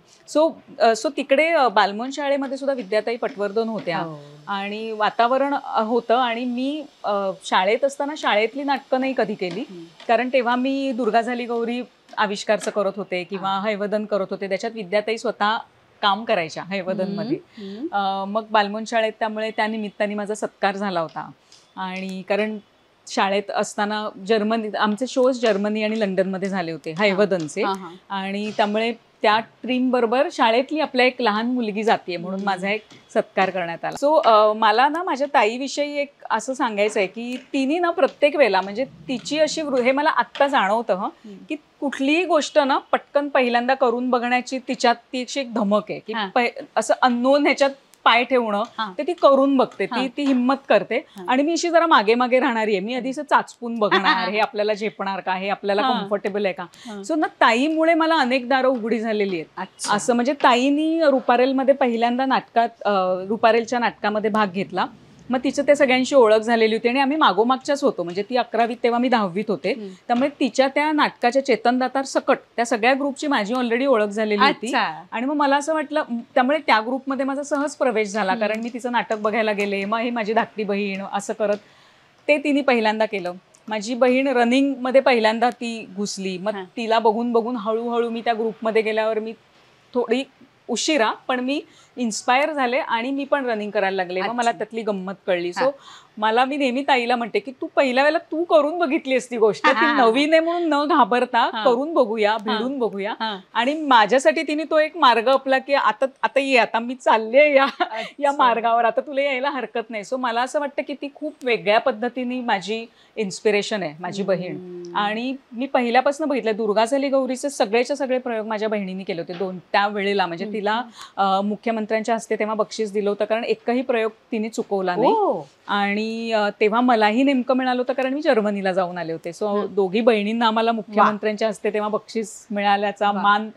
सो तिकडे बालमोहन शाळेमध्ये सुद्धा विद्याताई पटवर्धन होत्या आणि वातावरण होतं. आणि मी शाळेत असताना शाळेतली नाटकं नाही कधी केली, कारण तेव्हा मी दुर्गा झाली गौरी आविष्कारचं करत होते किंवा हैवदन करत होते. त्याच्यात विद्याताई स्वतः काम करायच्या हैवदनमध्ये. मग बालमोहन शाळेत, त्यामुळे त्या निमित्ताने माझा सत्कार झाला होता. आणि कारण शाळेत असताना आमचे शोज जर्मनी आणि लंडनमध्ये झाले होते हैवदनचे. आणि त्यामुळे त्या ट्रीम बरोबर शाळेतली आपल्या एक लहान मुलगी जाते म्हणून माझा एक सत्कार करण्यात आला. सो मला ना माझ्या ताईविषयी एक असं सांगायचं आहे की तिने ना प्रत्येक वेळेला, म्हणजे तिची अशी हे मला आत्ता जाणवतं की कुठलीही गोष्ट ना पटकन पहिल्यांदा करून बघण्याची तिच्यात ती एक धमक आहे की असं अननोन ह्याच्यात पाय ठेवणं हा. ते ती करून बघते, हा. ती हिम्मत करते. हा. आणि मी अशी जरा मागे मागे राहणारी आहे, मी आधी असं चाचपून बघणार हे आपल्याला झेपणार का, हे आपल्याला हा. कम्फर्टेबल आहे का. हा. सो ना ताईमुळे मला अनेक दारं उघडी झालेली आहेत. अच्छा. असं म्हणजे ताईनी रुपारेलमध्ये पहिल्यांदा रुपारेलच्या नाटकामध्ये भाग घेतला. मग तिचं ते सगळ्यांशी ओळख झालेली होती आणि आम्ही मागोमागच्याच होतो. म्हणजे ती 11वीत तेव्हा मी 10वीत होते. त्यामुळे तिच्या त्या नाटकाच्या चेतन दातार सकट त्या सगळ्या ग्रुपची माझी ऑलरेडी ओळख झालेली होती. आणि मग मला असं वाटलं, त्यामुळे त्या ग्रुपमध्ये माझा सहज प्रवेश झाला. कारण मी तिचं नाटक बघायला गेले, मग ही माझी धाकटी बहीण असं करत ते तिने पहिल्यांदा केलं. माझी बहीण रनिंगमध्ये पहिल्यांदा ती घुसली. मग तिला बघून बघून हळूहळू मी त्या ग्रुपमध्ये गेल्यावर मी थोडी उशिरा पण मी इन्स्पायर झाले आणि मी पण रनिंग करायला लागले. मग मला त्यातली गंमत कळली. सो मी नेहमी ताईला म्हणते की तू पहिल्या वेळेला तू करून बघितलीस ती गोष्ट, ती नवीन आहे म्हणून न घाबरता करून बघूया, भिडून बघूया. आणि माझ्यासाठी तिने तो एक मार्ग आपला की आता ये, आता मी चालले या मार्गावर, आता तुला यायला हरकत नाही. सो मला असं वाटतं की ती खूप वेगळ्या पद्धतीने माझी इन्स्पिरेशन आहे, माझी बहीण. आणि मी पहिल्यापासून बघितलं दुर्गा झाली गौरीचे सगळेच्या सगळे प्रयोग माझ्या बहिणीने केले होते. त्या वेळेला म्हणजे तिला मुख्यमंत्र्यांच्या हस्ते तेव्हा बक्षीस दिलं होतं, कारण एकही प्रयोग तिने चुकवला नाही. आणि तेव्हा मलाही नेमकं मिळालं होतं कारण मी जर्मनीला जाऊन आले होते. सो दोघी बहिणींना आम्हाला मुख्यमंत्र्यांच्या हस्ते तेव्हा बक्षीस मिळाल्याचा मान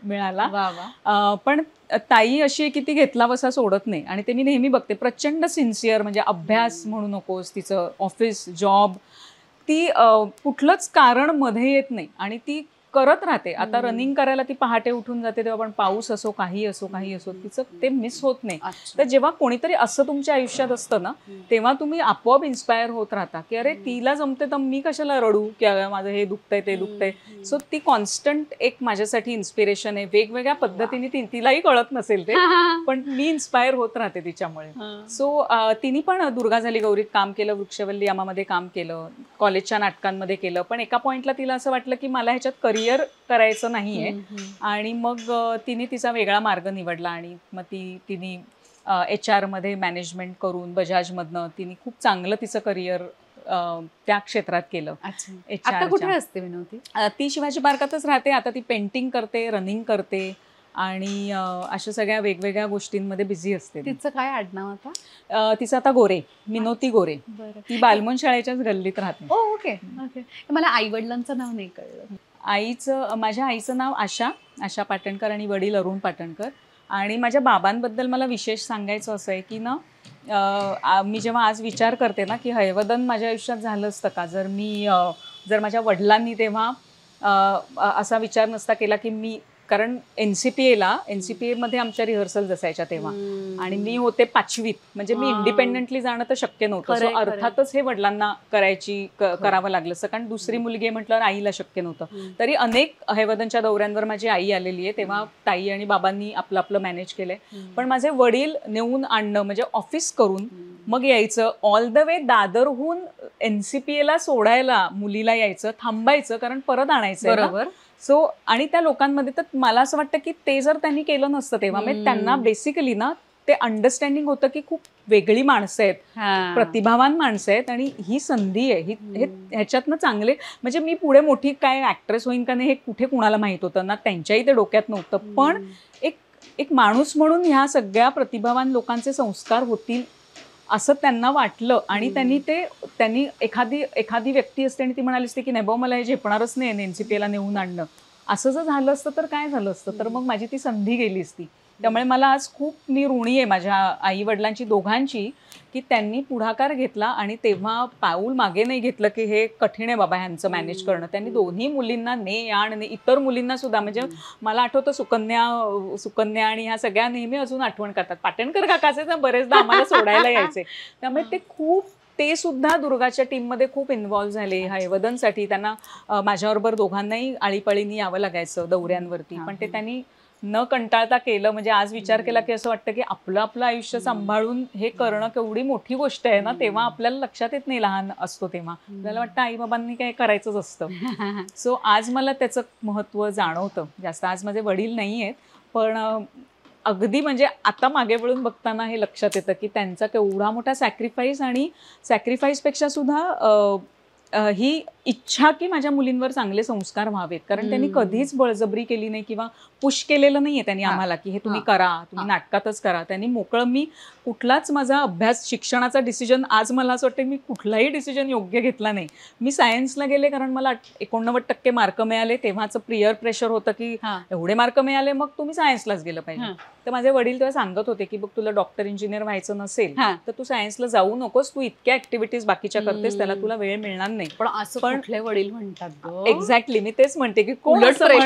मिळाला. पण ताई अशी आहे की ती घेतला बसा सोडत नाही. आणि ते मी नेहमी बघते, प्रचंड सिन्सिअर, म्हणजे अभ्यास म्हणू नकोस, तिचं ऑफिस जॉब, ती कुठलंच कारण मध्ये येत नाही आणि ती करत राहते. आता रनिंग करायला ती पहाटे उठून जाते, तेव्हा पण पाऊस असो काही असो तिचं ते मिस होत नाही. तर जेव्हा कोणीतरी असं तुमच्या आयुष्यात असतं ना, तेव्हा तुम्ही आपोआप इन्स्पायर होत राहता की अरे तिला जमते तर मी कशाला रडू की माझं हे दुखतंय ते दुखतंय. सो ती कॉन्स्टंट एक माझ्यासाठी इन्स्पिरेशन आहे. वेगवेगळ्या पद्धतीने तिलाही कळत नसेल ते, पण मी इन्स्पायर होत राहते तिच्यामुळे. सो तिने पण दुर्गा झाली गौरीत काम केलं, वृक्षवल्ली यामामध्ये काम केलं, कॉलेजच्या नाटकांमध्ये केलं. पण एका पॉइंटला तिला असं वाटलं की मला ह्याच्यात करिअर करायचं नाहीये. आणि मग तिने तिचा वेगळा मार्ग निवडला आणि मग तिने HR मध्ये मॅनेजमेंट करून बजाजमधनं तिने खूप चांगलं तिचं करिअर त्या क्षेत्रात केलं. आता कुठे असते विनोदी? ती शिवाजी पार्कातच राहते. आता ती पेंटिंग करते, रनिंग करते आणि अशा सगळ्या वेगवेगळ्या गोष्टींमध्ये बिझी असते. तिचं काय आडनाव आता? तिचं आता गोरे, मिनोती गोरे. ती बालमन शाळेच्याच गल्लीत राहते. Okay okay. मला आई वडिलांचं नाव नाही कळलं. माझ्या आईचं नाव आशा पाटणकर आणि वडील अरुण पाटणकर. आणि माझ्या बाबांबद्दल मला विशेष सांगायचं असं आहे की ना, मी जेव्हा आज विचार करते ना की हैवदन माझ्या आयुष्यात झालं असतं का जर माझ्या वडिलांनी तेव्हा असा विचार नसता केला की मी, कारण NCPA मध्ये आमच्या रिहर्सल असायच्या तेव्हा आणि मी होते 5वीत, म्हणजे मी इंडिपेंडेंटली जाणं तर शक्य नव्हतं. सो अर्थातच हे वडिलांना करावं लागलं असं, कारण दुसरी मुलगी आहे म्हटल्यावर आईला शक्य नव्हतं. तरी अनेक हैवदनच्या दौऱ्यांवर माझी आई आलेली आहे, तेव्हा ताई आणि बाबांनी आपलं मॅनेज केलंय. पण माझे वडील नेऊन आणणं म्हणजे ऑफिस करून मग यायचं, ऑल द वे दादरहून NCPAला सोडायला मुलीला यायचं, थांबायचं कारण परत आणायचं. बरोबर. सो आणि त्या लोकांमध्ये तर मला असं वाटतं की ते जर त्यांनी केलं नसतं तेव्हा, म्हणजे त्यांना बेसिकली ना ते अंडरस्टँडिंग होतं की खूप वेगळी माणसं आहेत, प्रतिभावान माणसं आहेत आणि ही संधी आहे, ह्याच्यातनं चांगले, म्हणजे मी पुढे मोठी काय ऍक्ट्रेस होईन का नाही हे कुठे कुणाला माहित होतं ना, त्यांच्याही ते डोक्यात नव्हतं. पण एक माणूस म्हणून ह्या सगळ्या प्रतिभावान लोकांचे संस्कार होतील असं त्यांना वाटलं. आणि त्यांनी एखादी व्यक्ती असते आणि ती म्हणाली असते की नाही बाबा मला हे झेपणारच नाही NCPAला नेऊन आणणं, असं जर झालं असतं तर काय झालं असतं, तर मग माझी ती संधी गेली असती. त्यामुळे मला आज खूप मी ऋणी आहे माझ्या आई वडिलांची दोघांची की त्यांनी पुढाकार घेतला आणि तेव्हा पाऊल मागे नाही घेतलं की हे कठीण आहे बाबा ह्यांचं मॅनेज करणं. त्यांनी दोन्ही मुलींना ने इतर मुलींना सुद्धा, म्हणजे मला आठवतं सुकन्या आणि ह्या सगळ्या नेहमी अजून आठवण करतात, पाटणकर काकाचे तर बरेचदा आम्हाला सोडायला यायचे. त्यामुळे ते सुद्धा दुर्गाच्या टीममध्ये खूप इन्व्हॉल्व्ह झाले हैवदनसाठी. त्यांना माझ्याबरोबर दोघांनाही आळीपाळीनी यावं लागायचं दौऱ्यांवरती, पण ते त्यांनी न कंटाळता केलं. म्हणजे आज विचार केला की असं वाटतं की आपलं आयुष्य सांभाळून हे करणं केवढी मोठी गोष्ट आहे ना. तेव्हा आपल्याला लक्षात येत नाही, लहान असतो तेव्हा आपल्याला वाटतं आई बाबांनी काय करायचंच असतं. सो आज मला त्याचं महत्त्व जाणवतं जास्त. आज माझे वडील नाही आहेत, पण अगदी म्हणजे आता मागे वळून बघताना हे लक्षात येतं की त्यांचा केवढा मोठा सॅक्रिफाईस, आणि सॅक्रिफाईसपेक्षा सुद्धा ही इच्छा की माझ्या मुलींवर चांगले संस्कार व्हावेत, कारण त्यांनी कधीच बळजबरी केली नाही किंवा पुश केलेलं नाहीये त्यांनी आम्हाला की हे तुम्ही करा, तुम्ही नाटकातच करा. त्यांनी मोकळं, मी कुठलाच माझा अभ्यास शिक्षणाचा डिसिजन, आज मला असं वाटतं मी कुठलाही डिसिजन योग्य घेतला नाही. मी सायन्सला गेले कारण मला 89% मार्क मिळाले. तेव्हाचं प्रियर प्रेशर होतं की एवढे मार्क मिळाले मग तुम्ही सायन्सलाच गेलं पाहिजे. तर माझे वडील तेव्हा सांगत होते की बघ तुला डॉक्टर इंजिनियर व्हायचं नसेल तर तू सायन्सला जाऊ नकोस, तू इतक्या ऍक्टिव्हिटीज बाकीच्या करतेस त्याला तुला वेळ मिळणार नाही. पण असं कुठले वडील म्हणतात एक्झॅक्टली, मी तेच म्हणते की कोण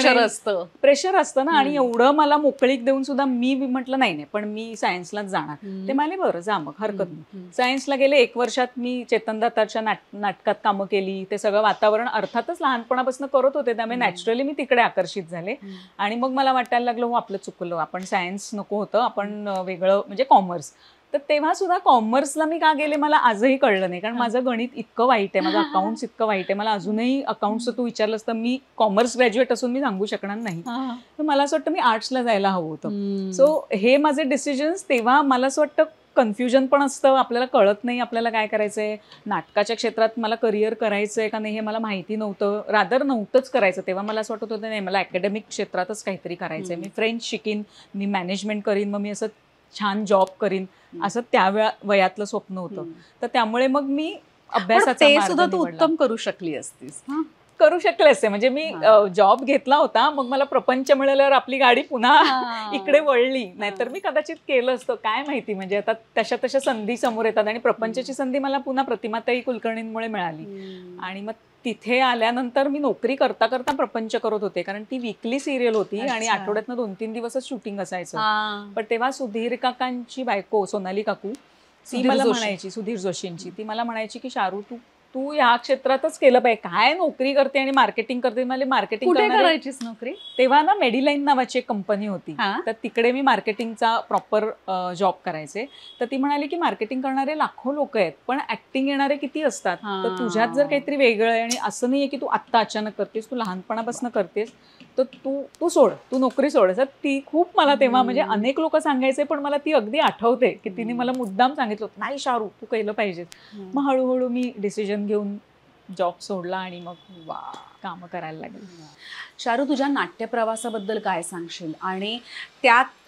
प्रेशर असतं ना. आणि एवढं मला मोकळीक देऊन सुद्धा मी म्हटलं नाही नाही पण मी सायन्सलाच जाणार. ते म्हणाले बरं जा मग, हरकत नाही. सायन्सला गेले. 1 वर्षात मी चेतन दत्ताच्या नाटकात कामं केली. ते सगळं वातावरण अर्थातच लहानपणापासून करत होते, त्यामुळे नॅचरली मी तिकडे आकर्षित झाले. आणि मग मला वाटायला लागलं हो आपलं चुकलं, आपण सायन्स नको होतं, आपण वेगळं म्हणजे कॉमर्स. तर तेव्हा सुद्धा कॉमर्सला मी का गेले मला आजही कळलं नाही, कारण माझं गणित इतकं वाईट आहे, माझं अकाउंट्स इतकं वाईट आहे. मला अजूनही अकाउंट्सचं तू विचारलंस तर मी कॉमर्स ग्रॅज्युएट असून मी सांगू शकणार नाही. तर मला असं वाटतं मी आर्ट्सला जायला हवं होतं. सो हे माझे डिसिजन्स तेव्हा, मला असं वाटतं कन्फ्युजन पण असतं, आपल्याला कळत नाही आपल्याला काय करायचंय. नाटकाच्या क्षेत्रात मला करिअर करायचंय का नाही हे मला माहिती नव्हतं, रादर नव्हतंच करायचं. तेव्हा मला असं वाटत होतं नाही मला अकॅडमिक क्षेत्रातच काहीतरी करायचंय, मी फ्रेंच शिकीन, मी मॅनेजमेंट करीन, मग मी असं छान जॉब करीन, असं त्या वयातलं स्वप्न होतं. तर त्यामुळे मग मी अभ्यासाचा मार्ग सुद्धा तू उत्तम करू शकली असतीस. करू शकले असते, म्हणजे मी जॉब घेतला होता, मग मला प्रपंच मिळाल्यावर आपली गाडी पुन्हा इकडे वळली. नाहीतर मी कदाचित केलं असतं, काय माहिती. म्हणजे आता तशा तशा संधी समोर येतात आणि प्रपंचाची संधी मला पुन्हा प्रतिमाताई कुलकर्णींमुळे मिळाली. आणि मग तिथे आल्यानंतर मी नोकरी करता करता प्रपंच करत होते, कारण ती वीकली सिरियल होती आणि आठवड्यातनं 2-3 दिवसच शूटिंग असायचं. पण तेव्हा सुधीर काकांची बायको सोनाली काकू, ती मला म्हणायची, सुधीर जोशींची, ती मला म्हणायची की शारू तू या क्षेत्रातच केलं पाहिजे, काय नोकरी करते आणि मार्केटिंग करते. मला मार्केटिंग करायचीच नोकरी. तेव्हा ना मेडिलाईन नावाची एक कंपनी होती, तर तिकडे मी मार्केटिंगचा प्रॉपर जॉब करायचे. तर ती म्हणाली की मार्केटिंग करणारे लाखो लोक आहेत, पण ऍक्टिंग येणारे किती असतात. तर तुझ्यात जर काहीतरी वेगळं आहे आणि असं नाहीये की तू आत्ता अचानक करतेस, तू लहानपणापासून करतेस, तर तू सोड, तू नोकरी सोड. तर ती खूप मला तेव्हा, म्हणजे अनेक लोक सांगायचे पण मला ती अगदी आठवते की तिने मला मुद्दाम सांगितलं नाही शारू तू केलं पाहिजे. मग हळूहळू मी डिसिजन घेऊन जॉब सोडला आणि मग कामं करायला लागली. शारू, तुझ्या नाट्य प्रवासाबद्दल काय सांगशील? आणि त्यात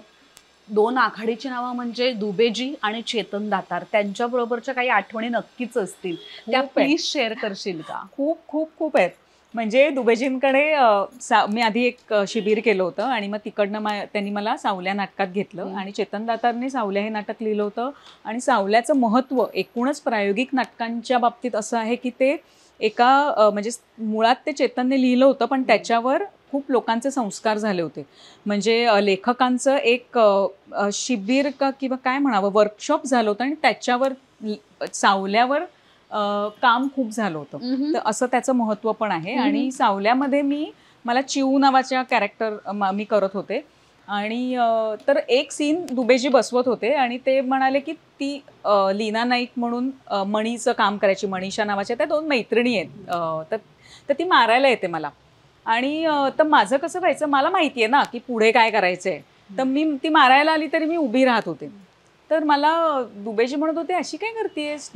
2 आघाडीची नावं म्हणजे दुबेजी आणि चेतन दातार, त्यांच्याबरोबरच्या काही आठवणी नक्कीच असतील, त्या प्लीज शेअर करशील का? खूप खूप खूप आहेत. म्हणजे दुबेजींकडे मी आधी एक शिबिर केलं होतं आणि मग तिकडनं त्यांनी मला सावल्या नाटकात घेतलं. आणि चेतन दातारने सावल्या हे नाटक लिहिलं होतं. आणि सावल्याचं महत्त्व एकूणच प्रायोगिक नाटकांच्या बाबतीत असं आहे की ते एका म्हणजे मुळात ते चेतनने लिहिलं होतं, पण त्याच्यावर खूप लोकांचे संस्कार झाले होते. म्हणजे लेखकांचं एक शिबिर का किंवा काय म्हणावं, वर्कशॉप झालं होतं आणि त्याच्यावर सावल्यावर काम खूप झालं होतं. तर असं त्याचं महत्त्व पण आहे. आणि सावल्यामध्ये मला चिऊ नावाच्या कॅरेक्टर मी करत होते. आणि तर एक सीन दुबेजी बसवत होते आणि ते म्हणाले की ती लीना नाईक म्हणून मणीचं काम करायची, मनीषा नावाच्या, त्या 2 मैत्रिणी आहेत. तर ती मारायला येते मला. आणि तर माझं कसं व्हायचं, मला माहिती आहे ना की पुढे काय करायचंय, तर ती मारायला आली तरी मी उभी राहत होते. तर मला दुबेजी म्हणत होते अशी काय करतेस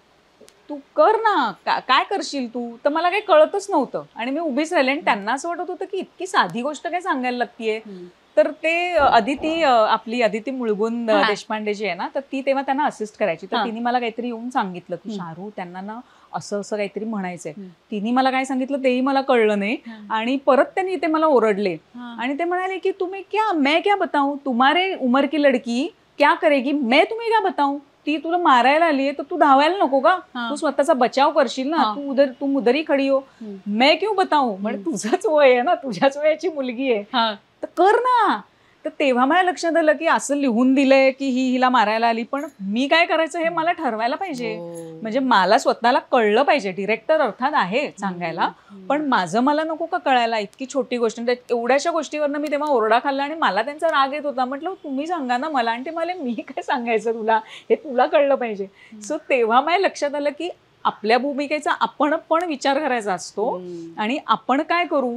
तू कर ना, काय करशील तू. तर मला काही कळतच नव्हतं आणि मी उभीच राहिले. आणि त्यांना असं वाटत होतं की इतकी साधी गोष्ट काय सांगायला लागतीये. तर ते आपली अदिती मुळगुंद देशपांडे जी आहे ना, तर ती तेव्हा त्यांना असिस्ट करायची. तर तिने मला काहीतरी येऊन सांगितलं की शारू त्यांना ना असं असं काहीतरी म्हणायचंय. तिने मला काय सांगितलं तेही मला कळलं नाही. आणि परत त्यांनी ते मला ओरडले आणि ते म्हणाले की मैं क्या बताऊं, तुम्हारे उमर की लड़की क्या करेगी, मैं तुम्हें क्या बताऊं. ती तुला मारायला आली आहे तर तू धावायला नको का, तू स्वतःचा बचाव करशील ना, तू उधर खडी हो, मैं क्यों बताऊ. म्हणजे तुझंच वय आहे ना, तुझ्याच वयाची मुलगी आहे तर कर ना. तर तेव्हा मला लक्षात आलं की असं लिहून दिलंय की हिला मारायला आली, पण मी काय करायचं हे मला ठरवायला पाहिजे. म्हणजे मला स्वतःला कळलं पाहिजे. डिरेक्टर अर्थात आहे सांगायला, पण मला नको का कळायला इतकी छोटी गोष्ट. एवढ्याशा गोष्टीवरनं मी तेव्हा ओरडा खाल्ला आणि मला त्यांचा राग येत होता. म्हटलं तुम्ही सांगा ना मला. आणि ते मला मी काय सांगायचं तुला, हे तुला कळलं पाहिजे. सो तेव्हा मला लक्षात आलं की आपल्या भूमिकेचा आपण पण विचार करायचा असतो आणि आपण काय करू.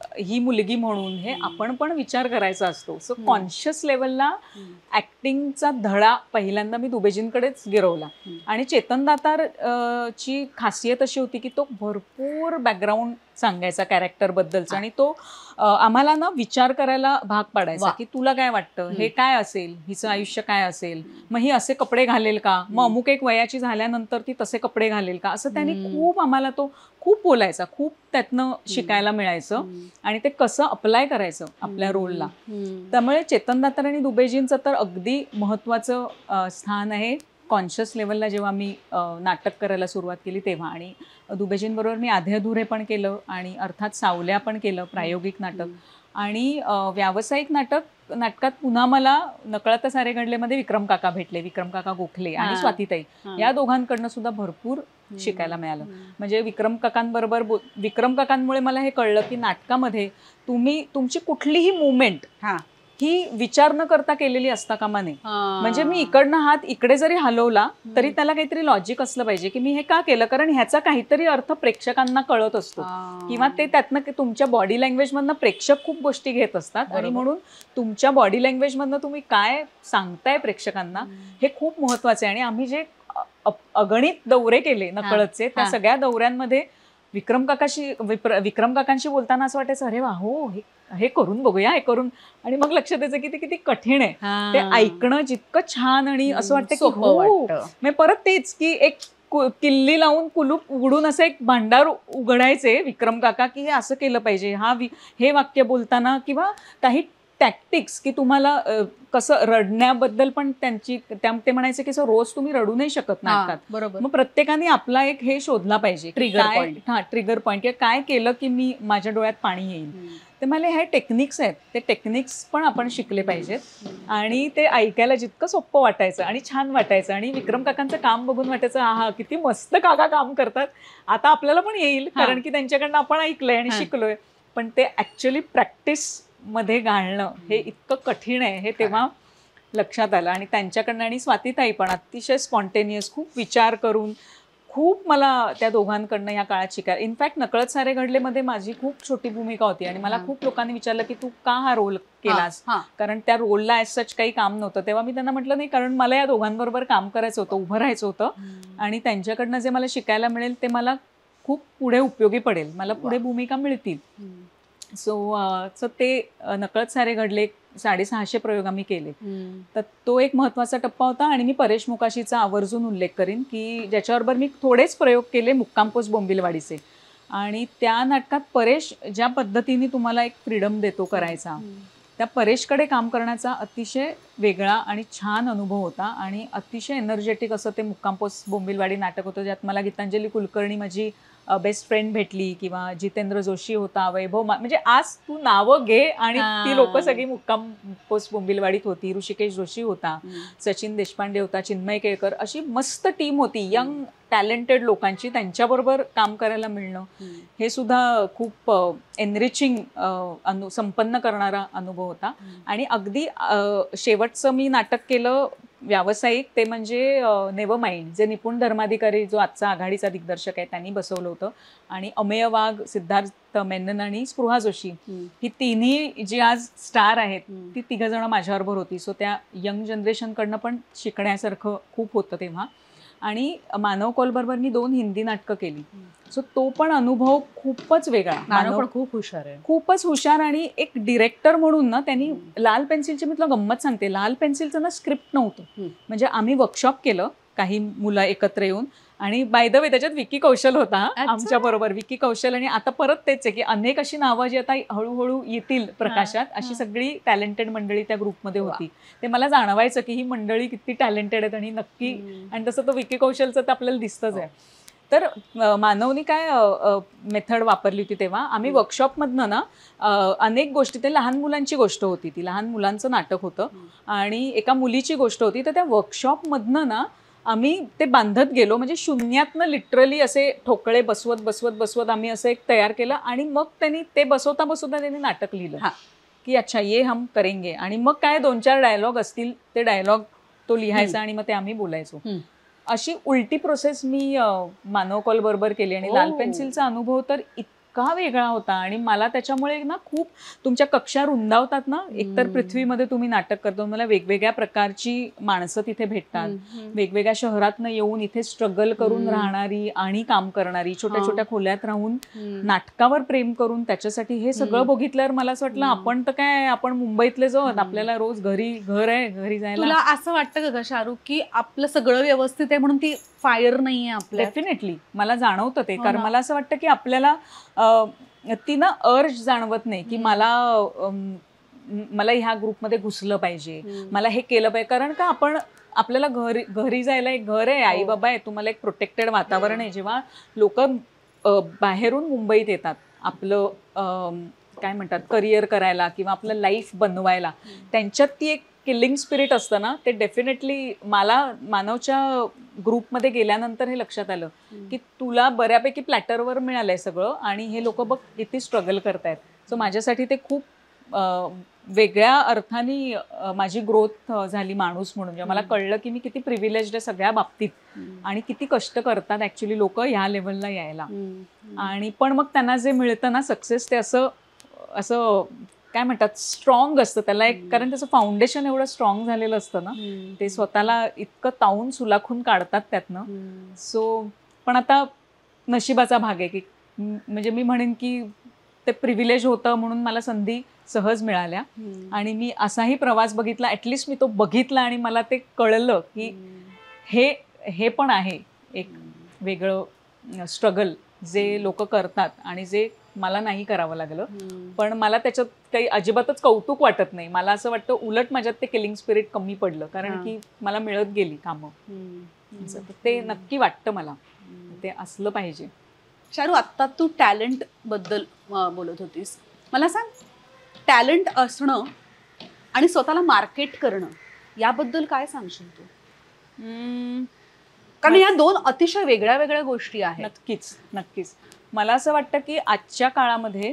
ही मुलगी म्हणून हे आपण पण विचार करायचा असतो. सो कॉन्शियस लेवलला ऍक्टिंगचा धडा पहिल्यांदा मी दुबेजींकडेच गिरवला. आणि चेतन दातार ची खासियत अशी होती की तो भरपूर बॅकग्राऊंड सांगायचा कॅरेक्टर बद्दलचा, आणि तो आम्हाला ना विचार करायला भाग पाडायचा की तुला काय वाटतं, हे काय असेल, हिचं आयुष्य काय असेल, मग ही असे कपडे घालेल का, मग अमुक एक वयाची झाल्यानंतर ती तसे कपडे घालेल का, असं त्यांनी खूप आम्हाला तो खूप बोलायचा, खूप त्यातनं शिकायला मिळायचं आणि ते कसं अप्लाय करायचं आपल्या रोलला. त्यामुळे चेतन दातार आणि दुबेजींचं तर अगदी महत्वाचं स्थान आहे कॉन्शियस लेवलला. जेव्हा मी नाटक करायला सुरुवात केली तेव्हा, आणि दुबेजींबरोबर मी आधे अधुरे पण केलं आणि अर्थात सावल्या पण केलं, प्रायोगिक नाटक. आणि व्यावसायिक नाटकात पुन्हा मला नकळत सारे घडलेमध्ये विक्रम काका भेटले, विक्रम काका गोखले आणि स्वातीताई. या दोघांकडनं सुद्धा भरपूर शिकायला मिळालं. म्हणजे विक्रम काकांमुळे मला हे कळलं की नाटकामध्ये तुमची कुठलीही मुवमेंट ही विचार न करता केलेली असता कामा नये. म्हणजे मी इकडनं हात इकडे जरी हलवला तरी त्याला काहीतरी लॉजिक असलं पाहिजे की मी हे का केलं, कारण ह्याचा काहीतरी अर्थ प्रेक्षकांना कळत असतो, किंवा ते त्यातनं तुमच्या बॉडी लँग्वेज मधनं प्रेक्षक खूप गोष्टी घेत असतात, आणि म्हणून तुमच्या बॉडी लँग्वेज मधनं तुम्ही काय सांगताय प्रेक्षकांना हे खूप महत्वाचं आहे. आणि आम्ही जे अगणित दौरे केले नकळतचे, त्या सगळ्या दौऱ्यांमध्ये विक्रम काकांशी बोलताना असं वाटायचं, अरे वा, हो हे करून बघूया, हे करून. आणि मग लक्षात यायचं की ते किती कठीण आहे. ते ऐकणं जितकं छान आणि असं वाटतं की हो, परत तेच की एक किल्ली लावून कुलूप उघडून असं एक भांडार उघडायचे विक्रम काका की हे असं केलं पाहिजे, हे वाक्य बोलताना, किंवा काही टॅक्टिक्स की तुम्हाला कसं रडण्याबद्दल पण ते म्हणायचे की रोज तुम्ही रडू नाही शकत नाटकात. बरोबर. मग प्रत्येकाने आपला एक हे शोधला पाहिजे, ट्रिगर पॉईंट, की काय केलं की मी माझ्या डोळ्यात पाणी येईल. ते मला हे टेक्निक्स आहेत, ते टेक्निक्स पण आपण शिकले पाहिजेत. आणि ते ऐकायला जितकं सोपं वाटायचं आणि छान वाटायचं, आणि विक्रम काकांचं काम बघून वाटायचं हा किती मस्त काका काम करतात, आता आपल्याला पण येईल, कारण की त्यांच्याकडनं आपण ऐकलंय आणि शिकलोय. पण ते ऍक्च्युअली प्रॅक्टिस मध्ये घालणं हे इतकं कठीण आहे हे तेव्हा लक्षात आलं. आणि त्यांच्याकडनं, आणि स्वातीताई पण अतिशय स्पॉन्टेनियस, खूप विचार करून, खूप मला त्या दोघांकडनं या काळात शिकायला. इनफॅक्ट नकळत सारे घडलेमध्ये माझी खूप छोटी भूमिका होती, आणि मला खूप लोकांनी विचारलं की तू का हा रोल केलास, कारण त्या रोलला ॲज सच काही काम नव्हतं. तेव्हा मी त्यांना म्हटलं नाही, कारण मला या दोघांबरोबर काम करायचं होतं, उभं राहायचं होतं, आणि त्यांच्याकडनं जे मला शिकायला मिळेल ते मला खूप पुढे उपयोगी पडेल, मला पुढे भूमिका मिळतील. सो ते नकळत सारे घडले 650 प्रयोग आम्ही केले. तर तो एक महत्वाचा टप्पा होता. आणि मी परेश मोकाशीचा आवर्जून उल्लेख करीन की ज्याच्याबरोबर मी थोडेच प्रयोग केले, मुक्काम पोस्ट बोंबिलवाडीचे. आणि त्या नाटकात परेश ज्या पद्धतीने तुम्हाला एक फ्रीडम देतो करायचा, त्या परेशकडे काम करण्याचा अतिशय वेगळा आणि छान अनुभव होता. आणि अतिशय एनर्जेटिक असं ते मुक्काम पोस्ट बोंबिलवाडी नाटक होतं, ज्यात मला गीतांजली कुलकर्णी माझी बेस्ट फ्रेंड भेटली, किंवा जितेंद्र जोशी होता, वैभव, म्हणजे आज तू नावं घे आणि ती लोक सगळी मुक्काम पोस्ट बोंबिलवाडीत होती. ऋषिकेश जोशी होता, सचिन देशपांडे होता, चिन्मय केळकर, अशी मस्त टीम होती यंग टॅलेंटेड लोकांची. त्यांच्याबरोबर काम करायला मिळणं हे सुद्धा खूप एनरिचिंग, संपन्न करणारा अनुभव होता. आणि अगदी शेवटचं मी नाटक केलं व्यावसायिक, ते म्हणजे नेव्हर माइंड, जे निपुण धर्माधिकारी, जो आजचा आघाडीचा दिग्दर्शक आहे, त्यांनी बसवलं होतं. आणि अमेय वाघ, सिद्धार्थ मेनन आणि स्पृहा जोशी, ही तिन्ही जी आज स्टार आहेत, ती 3 जण माझ्याबरोबर होती. सो त्या यंग जनरेशनकडनं पण शिकण्यासारखं खूप होतं तेव्हा. आणि मानव कौलबरोबर मी 2 हिंदी नाटकं केली. सो तो पण अनुभव खूपच वेगळा. मानव पण खूप हुशार आहे, खूपच हुशार. आणि एक डिरेक्टर म्हणून ना, त्यांनी लाल पेन्सिलची, मी तुला गंमत सांगते, लाल पेन्सिलचं ना स्क्रिप्ट नव्हतं. म्हणजे आम्ही वर्कशॉप केलं काही मुलं एकत्र येऊन, आणि बाय द वे त्याच्यात विकी कौशल होता आमच्या बरोबर. विकी कौशल, आणि आता परत तेच आहे की अनेक अशी नावं जी आता हळूहळू येतील प्रकाशात, अशी सगळी टॅलेंटेड मंडळी त्या ग्रुपमध्ये होती. ते मला जाणवायचं की ही मंडळी किती टॅलेंटेड आहेत, आणि नक्की, आणि तसं तो विकी कौशलचं तर आपल्याला दिसतंच आहे. तर मानवनी काय मेथड वापरली होती तेव्हा, आम्ही वर्कशॉपमधनं ना अनेक गोष्टी, ते लहान मुलांची गोष्ट होती, ती लहान मुलांचं नाटक होतं, आणि एका मुलीची गोष्ट होती. तर त्या वर्कशॉपमधनं ना आम्ही ते बांधत गेलो, म्हणजे शून्यातनं लिटरली असे ठोकळे बसवत बसवत बसवत आम्ही असं एक तयार केलं. आणि मग त्यांनी ते बसवता बसवता त्यांनी नाटक लिहिलं की अच्छा ये हम करेंगे. आणि मग काय 2-4 डायलॉग असतील, ते डायलॉग तो लिहायचा, आणि मग ते आम्ही बोलायचो. अशी उलटी प्रोसेस मी मानव कौल बरोबर केली. आणि लाल पेन्सिलचा अनुभव तर इतका वेगळा होता आणि मला त्याच्यामुळे ना खूप तुमच्या कक्षा रुंदावतात ना. एकतर पृथ्वीमध्ये तुम्ही नाटक करतो, मला वेगवेगळ्या प्रकारची माणसं तिथे भेटतात, वेगवेगळ्या शहरातनं येऊन इथे स्ट्रगल करून राहणारी आणि काम करणारी, छोट्या छोट्या खोल्यात राहून नाटकावर प्रेम करून त्याच्यासाठी हे सगळं बघितल्यावर मला असं वाटलं आपण तर काय, आपण मुंबईतलेच आहोत, आपल्याला रोज घर आहे, घरी जायला. तुला असं वाटतं का शाहरुख की आपलं सगळं व्यवस्थित आहे म्हणून ती फायर नाहीये आपल्या? डेफिनेटली मला जाणवतं ते, कारण मला असं वाटतं की आपल्याला ती ना अर्ज जाणवत नाही की मला ह्या ग्रुपमध्ये घुसलं पाहिजे, मला हे केलं पाहिजे. कारण का आपल्याला घरी जायला एक घर आहे, आई बाबा आहे, तुम्हाला एक प्रोटेक्टेड वातावरण आहे. जेव्हा लोक बाहेरून मुंबईत येतात आपलं काय म्हणतात करिअर करायला किंवा आपलं लाईफ बनवायला, त्यांच्यात ती एक किलिंग स्पिरिट असतं ना, ते डेफिनेटली मला मानवच्या ग्रुपमध्ये गेल्यानंतर हे लक्षात आलं की तुला बऱ्यापैकी प्लॅटरवर मिळालंय सगळं आणि हे लोक बघ किती स्ट्रगल करतायत. सो माझ्यासाठी ते खूप वेगळ्या अर्थाने माझी ग्रोथ झाली माणूस म्हणून. जेव्हा मला कळलं की मी किती प्रिव्हिलेज्ड आहे सगळ्या बाबतीत आणि किती कष्ट करतात ऍक्च्युली लोक ह्या लेवलला यायला. आणि पण मग त्यांना जे मिळतं ना सक्सेस, ते असं काय म्हणतात स्ट्रॉंग असतं त्याला एक, कारण त्याचं फाउंडेशन एवढं स्ट्रॉंग झालेलं असतं ना, ते स्वतःला इतकं तावून सुलाखून काढतात त्यातनं. सो पण आता नशिबाचा भाग आहे की म्हणजे मी म्हणेन की ते प्रिव्हिलेज होतं म्हणून मला संधी सहज मिळाल्या आणि मी असाही प्रवास बघितला, ॲटलिस्ट मी तो बघितला आणि मला ते कळलं की हे पण आहे एक वेगळं स्ट्रगल जे लोक करतात आणि जे मला नाही करावं लागलं. पण मला त्याच्यात काही अजिबातच कौतुक वाटत नाही. मला असं वाटतं उलट माझ्यात ते किलिंग स्पिरिट कमी पडलं, कारण की मला मिळत गेली कामं. ते नक्की वाटतं मला ते असलं पाहिजे. शाहरुख, आत्ता तू टॅलेंट बद्दल बोलत होतीस, मला सांग टॅलेंट असणं आणि स्वतःला मार्केट करणं याबद्दल काय सांगशील तू? कारण या दोन अतिशय वेगळ्या वेगळ्या गोष्टी आहेत. नक्कीच मला असं वाटतं की आजच्या काळामध्ये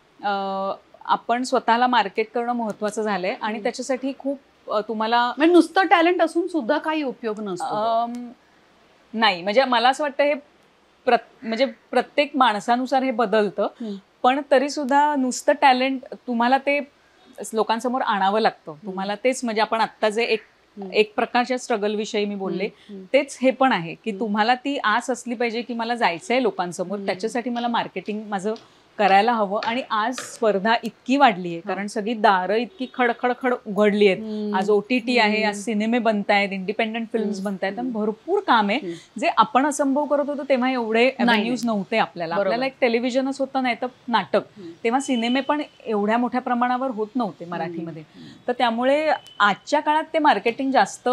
आपण स्वतःला मार्केट करणं महत्वाचं झालंय आणि त्याच्यासाठी खूप तुम्हाला म्हणजे नुसतं टॅलेंट असून सुद्धा काही उपयोग नसतो. नाही, म्हणजे मला असं वाटतं हे म्हणजे प्रत्येक माणसानुसार हे बदलतं, पण तरी सुद्धा नुसतं टॅलेंट तुम्हाला ते लोकांसमोर आणावं लागतं. तुम्हाला तेच म्हणजे आपण आत्ता जे एक प्रकारच्या स्ट्रगल विषयी मी बोलले, तेच हे पण आहे की तुम्हाला ती आस असली पाहिजे की मला जायचंय लोकांसमोर, त्याच्यासाठी मला मार्केटिंग माझं करायला हवं. आणि आज स्पर्धा इतकी वाढली आहे, कारण सगळी दारं इतकी खडखड उघडली आहेत. आज OTT आहे, आज सिनेमे बनतायत, इंडिपेंडंट फिल्म्स बनतायत, भरपूर काम आहे जे आपण असंभव करत होतो तेव्हा एवढे न्यूज नव्हते आपल्याला एक टेलिव्हिजनच होतं, नाही तर नाटक. तेव्हा सिनेमे पण एवढ्या मोठ्या प्रमाणावर होत नव्हते मराठीमध्ये. तर त्यामुळे आजच्या काळात ते मार्केटिंग जास्त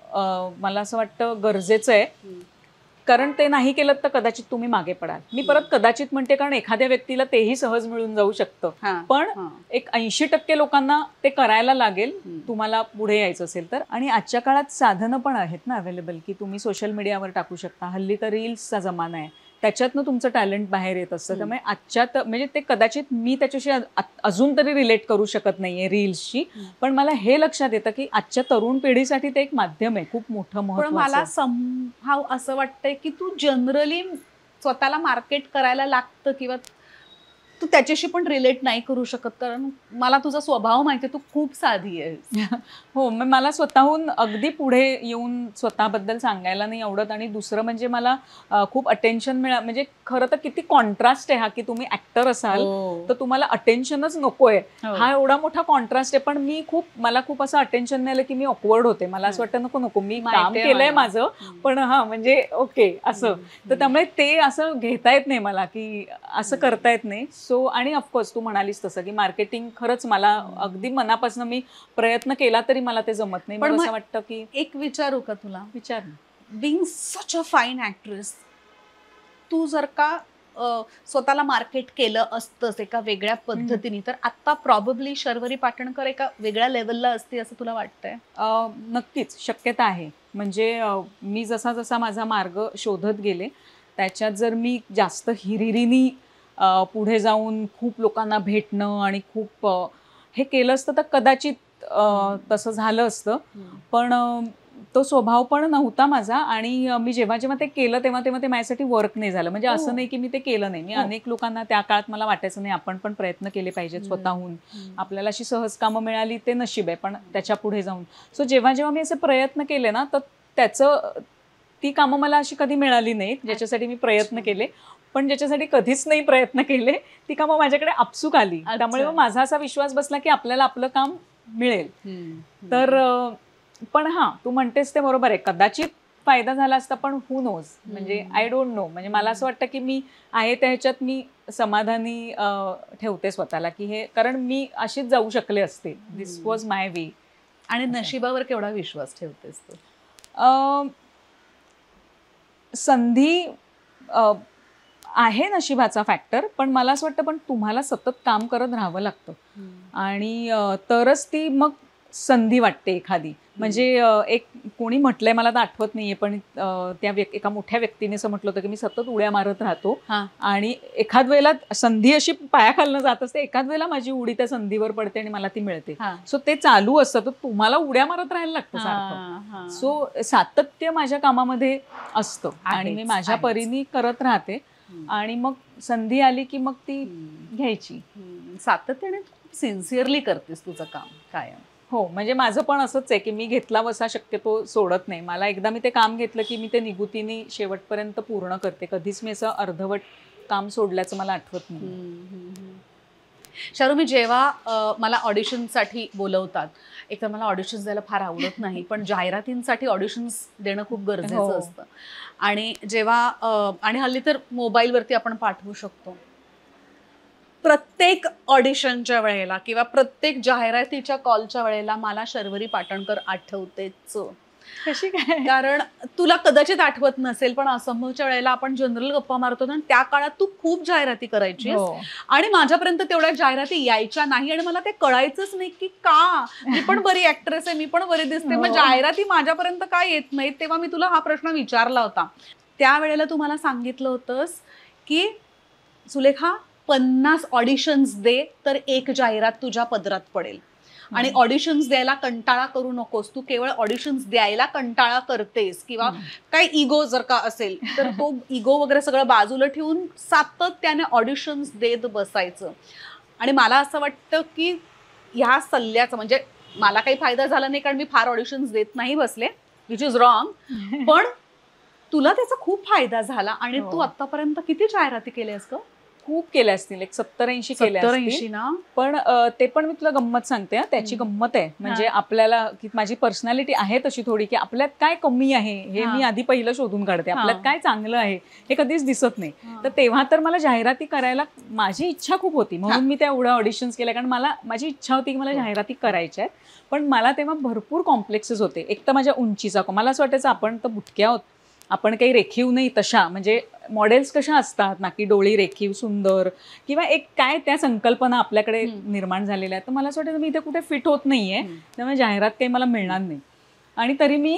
मला असं वाटतं गरजेचं आहे, कारण ते नाही केलं तर कदाचित तुम्ही मागे पडाल. मी परत कदाचित म्हणते, कारण एखाद्या व्यक्तीला तेही सहज मिळून जाऊ शकतं, पण एक 80% लोकांना ते करायला लागेल तुम्हाला पुढे यायचं असेल तर. आणि आजच्या काळात साधनं पण आहेत ना अवेलेबल, की तुम्ही सोशल मीडियावर टाकू शकता. हल्ली तर रील्सचा जमाना आहे, त्याच्यातनं तुमचं टॅलेंट बाहेर येत असतं. त्यामुळे आजच्यात म्हणजे ते कदाचित मी त्याच्याशी अजून तरी रिलेट करू शकत नाहीये रील्सशी, पण मला हे लक्षात येतं की आजच्या तरुण पिढीसाठी ते एक माध्यम आहे खूप मोठं महत्त्वाचं. पण मला समहाव असं वाटतंय की तू जनरली स्वतःला मार्केट करायला लागतं किंवा तू त्याच्याशी पण रिलेट नाही करू शकत, कारण मला तुझा स्वभाव माहिती आहे, तू खूप साधी आहेस. हो, मग मला स्वतःहून अगदी पुढे येऊन स्वतःबद्दल सांगायला नाही आवडत. आणि दुसरं म्हणजे मला खूप अटेन्शन म्हणजे खरं तर किती कॉन्ट्रास्ट आहे हा, की तुम्ही ऍक्टर असाल तर तुम्हाला अटेन्शनच नकोय, हा एवढा मोठा कॉन्ट्रास्ट आहे. पण मला खूप असं अटेन्शन नाही आलं की मी ऑकवर्ड होते. मला असं वाटतं नको मी काम केलंय माझं, पण म्हणजे ओके असं. तर त्यामुळे ते असं घेता येत नाही मला, की असं करता येत नाही. सो आणि ऑफकोर्स तू म्हणालीस तसं की मार्केटिंग खरंच मला अगदी मनापासून मी प्रयत्न केला तरी मला ते जमत नाही. पण असं वाटतं की एक विचारू का तुला? विचार. Being such a fine actress, तू जर का स्वतःला मार्केट केलं असतंस एका वेगळ्या पद्धतीने, तर आता प्रॉबेबली शर्वरी पाटणकर एका वेगळ्या लेवलला असते असं तुला वाटतंय? नक्कीच शक्यता आहे. म्हणजे मी जसा जसा माझा मार्ग शोधत गेले त्याच्यात जर मी जास्त हिरिरीनी पुढे जाऊन खूप लोकांना भेटणं आणि खूप हे केलं असतं तर कदाचित तसं झालं असतं. पण तो स्वभाव पण नव्हता माझा आणि मी जेव्हा जेव्हा ते केलं तेव्हा तेव्हा ते माझ्यासाठी वर्क नाही झालं. म्हणजे असं नाही की मी ते केलं नाही. मी अनेक लोकांना त्या काळात मला वाटायचं नाही आपण पण प्रयत्न केले पाहिजेत स्वतःहून. आपल्याला अशी सहज कामं मिळाली ते नशीब आहे, पण त्याच्या पुढे जाऊन सो जेव्हा जेव्हा मी असे प्रयत्न केले ना, तर त्याचं ती कामं मला अशी कधी मिळाली नाहीत ज्याच्यासाठी मी प्रयत्न केले. पण ज्याच्यासाठी कधीच नाही प्रयत्न केले ती कामं माझ्याकडे आपसूक आली. त्यामुळे मग माझा असा विश्वास बसला की आपल्याला आपलं काम मिळेल. तर पण हां, तू म्हणतेस ते बरोबर आहे. कदाचित फायदा झाला असता, पण हू नोज, म्हणजे आय डोंट नो. म्हणजे मला असं वाटतं की मी आहे त्या ह्याच्यात मी समाधानी ठेवते स्वतःला, की हे कारण मी अशीच जाऊ शकले असते. This was my way. आणि नशिबावर केवढा विश्वास ठेवतेस तू? संधी आहे नशिबाचा फॅक्टर, पण मला असं वाटतं पण तुम्हाला सतत काम करत राहावं लागतं आणि तरच ती मग संधी वाटते एखादी. म्हणजे एक कोणी म्हटलंय मला तर आठवत नाहीये, पण एका मोठ्या व्यक्तीने असं म्हटलं होतं की मी सतत उड्या मारत राहतो आणि एखाद वेळेला संधी अशी पायाखालनं जात असते, एखाद वेळेला माझी उडी त्या संधीवर पडते आणि मला ती मिळते. सो ते चालू असतं, तर तुम्हाला उड्या मारत राहायला लागतं सारखं. सो सातत्य माझ्या कामामध्ये असतं आणि मी माझ्या परीने करत राहते आणि मग संधी आली की मग ती घ्यायची. सातत्याने सिन्सिअरली करतेस तुझं काम कायम. हो, म्हणजे माझं पण असंच आहे की मी घेतला बसा शक्यतो सोडत नाही. मला एकदा मी ते काम घेतलं की मी ते निगुतीने शेवटपर्यंत पूर्ण करते. कधीच मी असं अर्धवट काम सोडल्याचं मला आठवत नाही. शारू, मी जेव्हा मला ऑडिशनसाठी बोलवतात, एक तर मला ऑडिशन्स द्यायला फार आवडत नाही, पण जाहिरातींसाठी ऑडिशन्स देणं खूप गरजेचं असतं. आणि जेव्हा आणि हल्ली तर मोबाईलवरती आपण पाठवू शकतो. प्रत्येक ऑडिशनच्या वेळेला किंवा प्रत्येक जाहिरातीच्या कॉलच्या वेळेला मला शर्वरी पाटणकर आठवतेच. कशी काय? कारण तुला कदाचित आठवत नसेल, पण असंभवच्या वेळेला आपण जनरल गप्पा मारतो ना, त्या काळात तू खूप जाहिराती करायचीस आणि माझ्यापर्यंत तेवढ्या जाहिराती यायच्या नाही आणि मला ते कळायचंच नाही की का. मी पण बरी ऍक्ट्रेस आहे, मी पण बरी दिसते, मग जाहिराती माझ्यापर्यंत का येत नाहीत. तेव्हा मी तुला हा प्रश्न विचारला होता. त्यावेळेला तू मला सांगितलं होतंस की सुलेखा 50 ऑडिशन्स दे तर एक जाहिरात तुझ्या पदरात पडेल. आणि ऑडिशन्स द्यायला कंटाळा करू नकोस. तू केवळ ऑडिशन्स द्यायला कंटाळा करतेस किंवा काही इगो जर का असेल तर तो इगो वगैरे सगळं बाजूला ठेवून सातत्याने ऑडिशन्स देत बसायचं. आणि मला असं वाटतं की ह्या सल्ल्याचं म्हणजे मला काही फायदा झाला नाही, कारण मी फार ऑडिशन्स देत नाही बसले, विच इज रॉंग. पण तुला त्याचा खूप फायदा झाला आणि तू आतापर्यंत किती जाहिराती केल्यास ग? खूप केल्या असतील, एक 70-80 केल्या असतील ना. पण ते पण मी तुला गंमत सांगते. त्याची गंमत आहे म्हणजे आपल्याला की माझी पर्सनॅलिटी आहे तशी थोडी, की आपल्यात काय कमी आहे हे मी आधी पहिलं शोधून काढते. आपल्यात काय चांगलं आहे हे कधीच दिसत नाही. तर तेव्हा तर मला जाहिराती करायला माझी इच्छा खूप होती, म्हणून मी त्या एवढ्या ऑडिशन्स केल्या, कारण माझी इच्छा होती की मला जाहिराती करायच्या आहेत. पण मला तेव्हा भरपूर कॉम्प्लेक्सेस होते. एक तर माझ्या उंचीचा, मला असं वाटायचं आपण तर बुटक्या आहोत, आपण काही रेखीव नाही तशा. म्हणजे मॉडेल्स कशा असतात, नाकी डोळी रेखीव सुंदर, किंवा एक काय त्या संकल्पना आपल्याकडे निर्माण झालेल्या आहेत. तर मला असं वाटायचं मी इथे कुठे फिट होत नाहीये, त्यामुळे जाहिरात काही मला मिळणार नाही. आणि तरी मी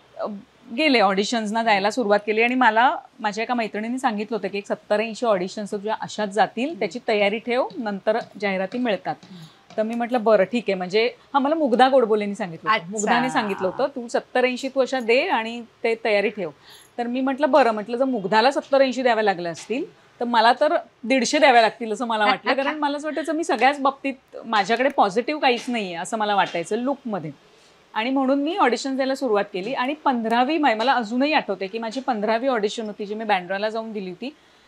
गेले ऑडिशन्सना जायला सुरुवात केली. आणि मला माझ्या एका मैत्रिणीने सांगितलं होतं की एक 70-80 ऑडिशन्स तुझ्या अशाच जातील, त्याची तयारी ठेव, नंतर जाहिराती मिळतात. तर मी म्हटलं बरं ठीक आहे. म्हणजे मला मुग्धा गोडबोलेनी सांगितलं, मुग्धाने सांगितलं होतं तू 70-80 तू अशा दे आणि ते तयारी ठेव. तर मी म्हटलं बरं, म्हटलं जर मुग्धाला 70-80 द्याव्या लागल्या असतील तर मला तर 150 द्याव्या लागतील असं मला वाटलं. कारण मला असं वाटायचं मी सगळ्याच बाबतीत माझ्याकडे पॉझिटिव्ह काहीच नाहीये असं मला वाटायचं लुकमध्ये. आणि म्हणून मी ऑडिशन द्यायला सुरुवात केली. आणि 15वी मला अजूनही आठवते की माझी 15वी ऑडिशन होती जी मी बँड्राला जाऊन दिली होती.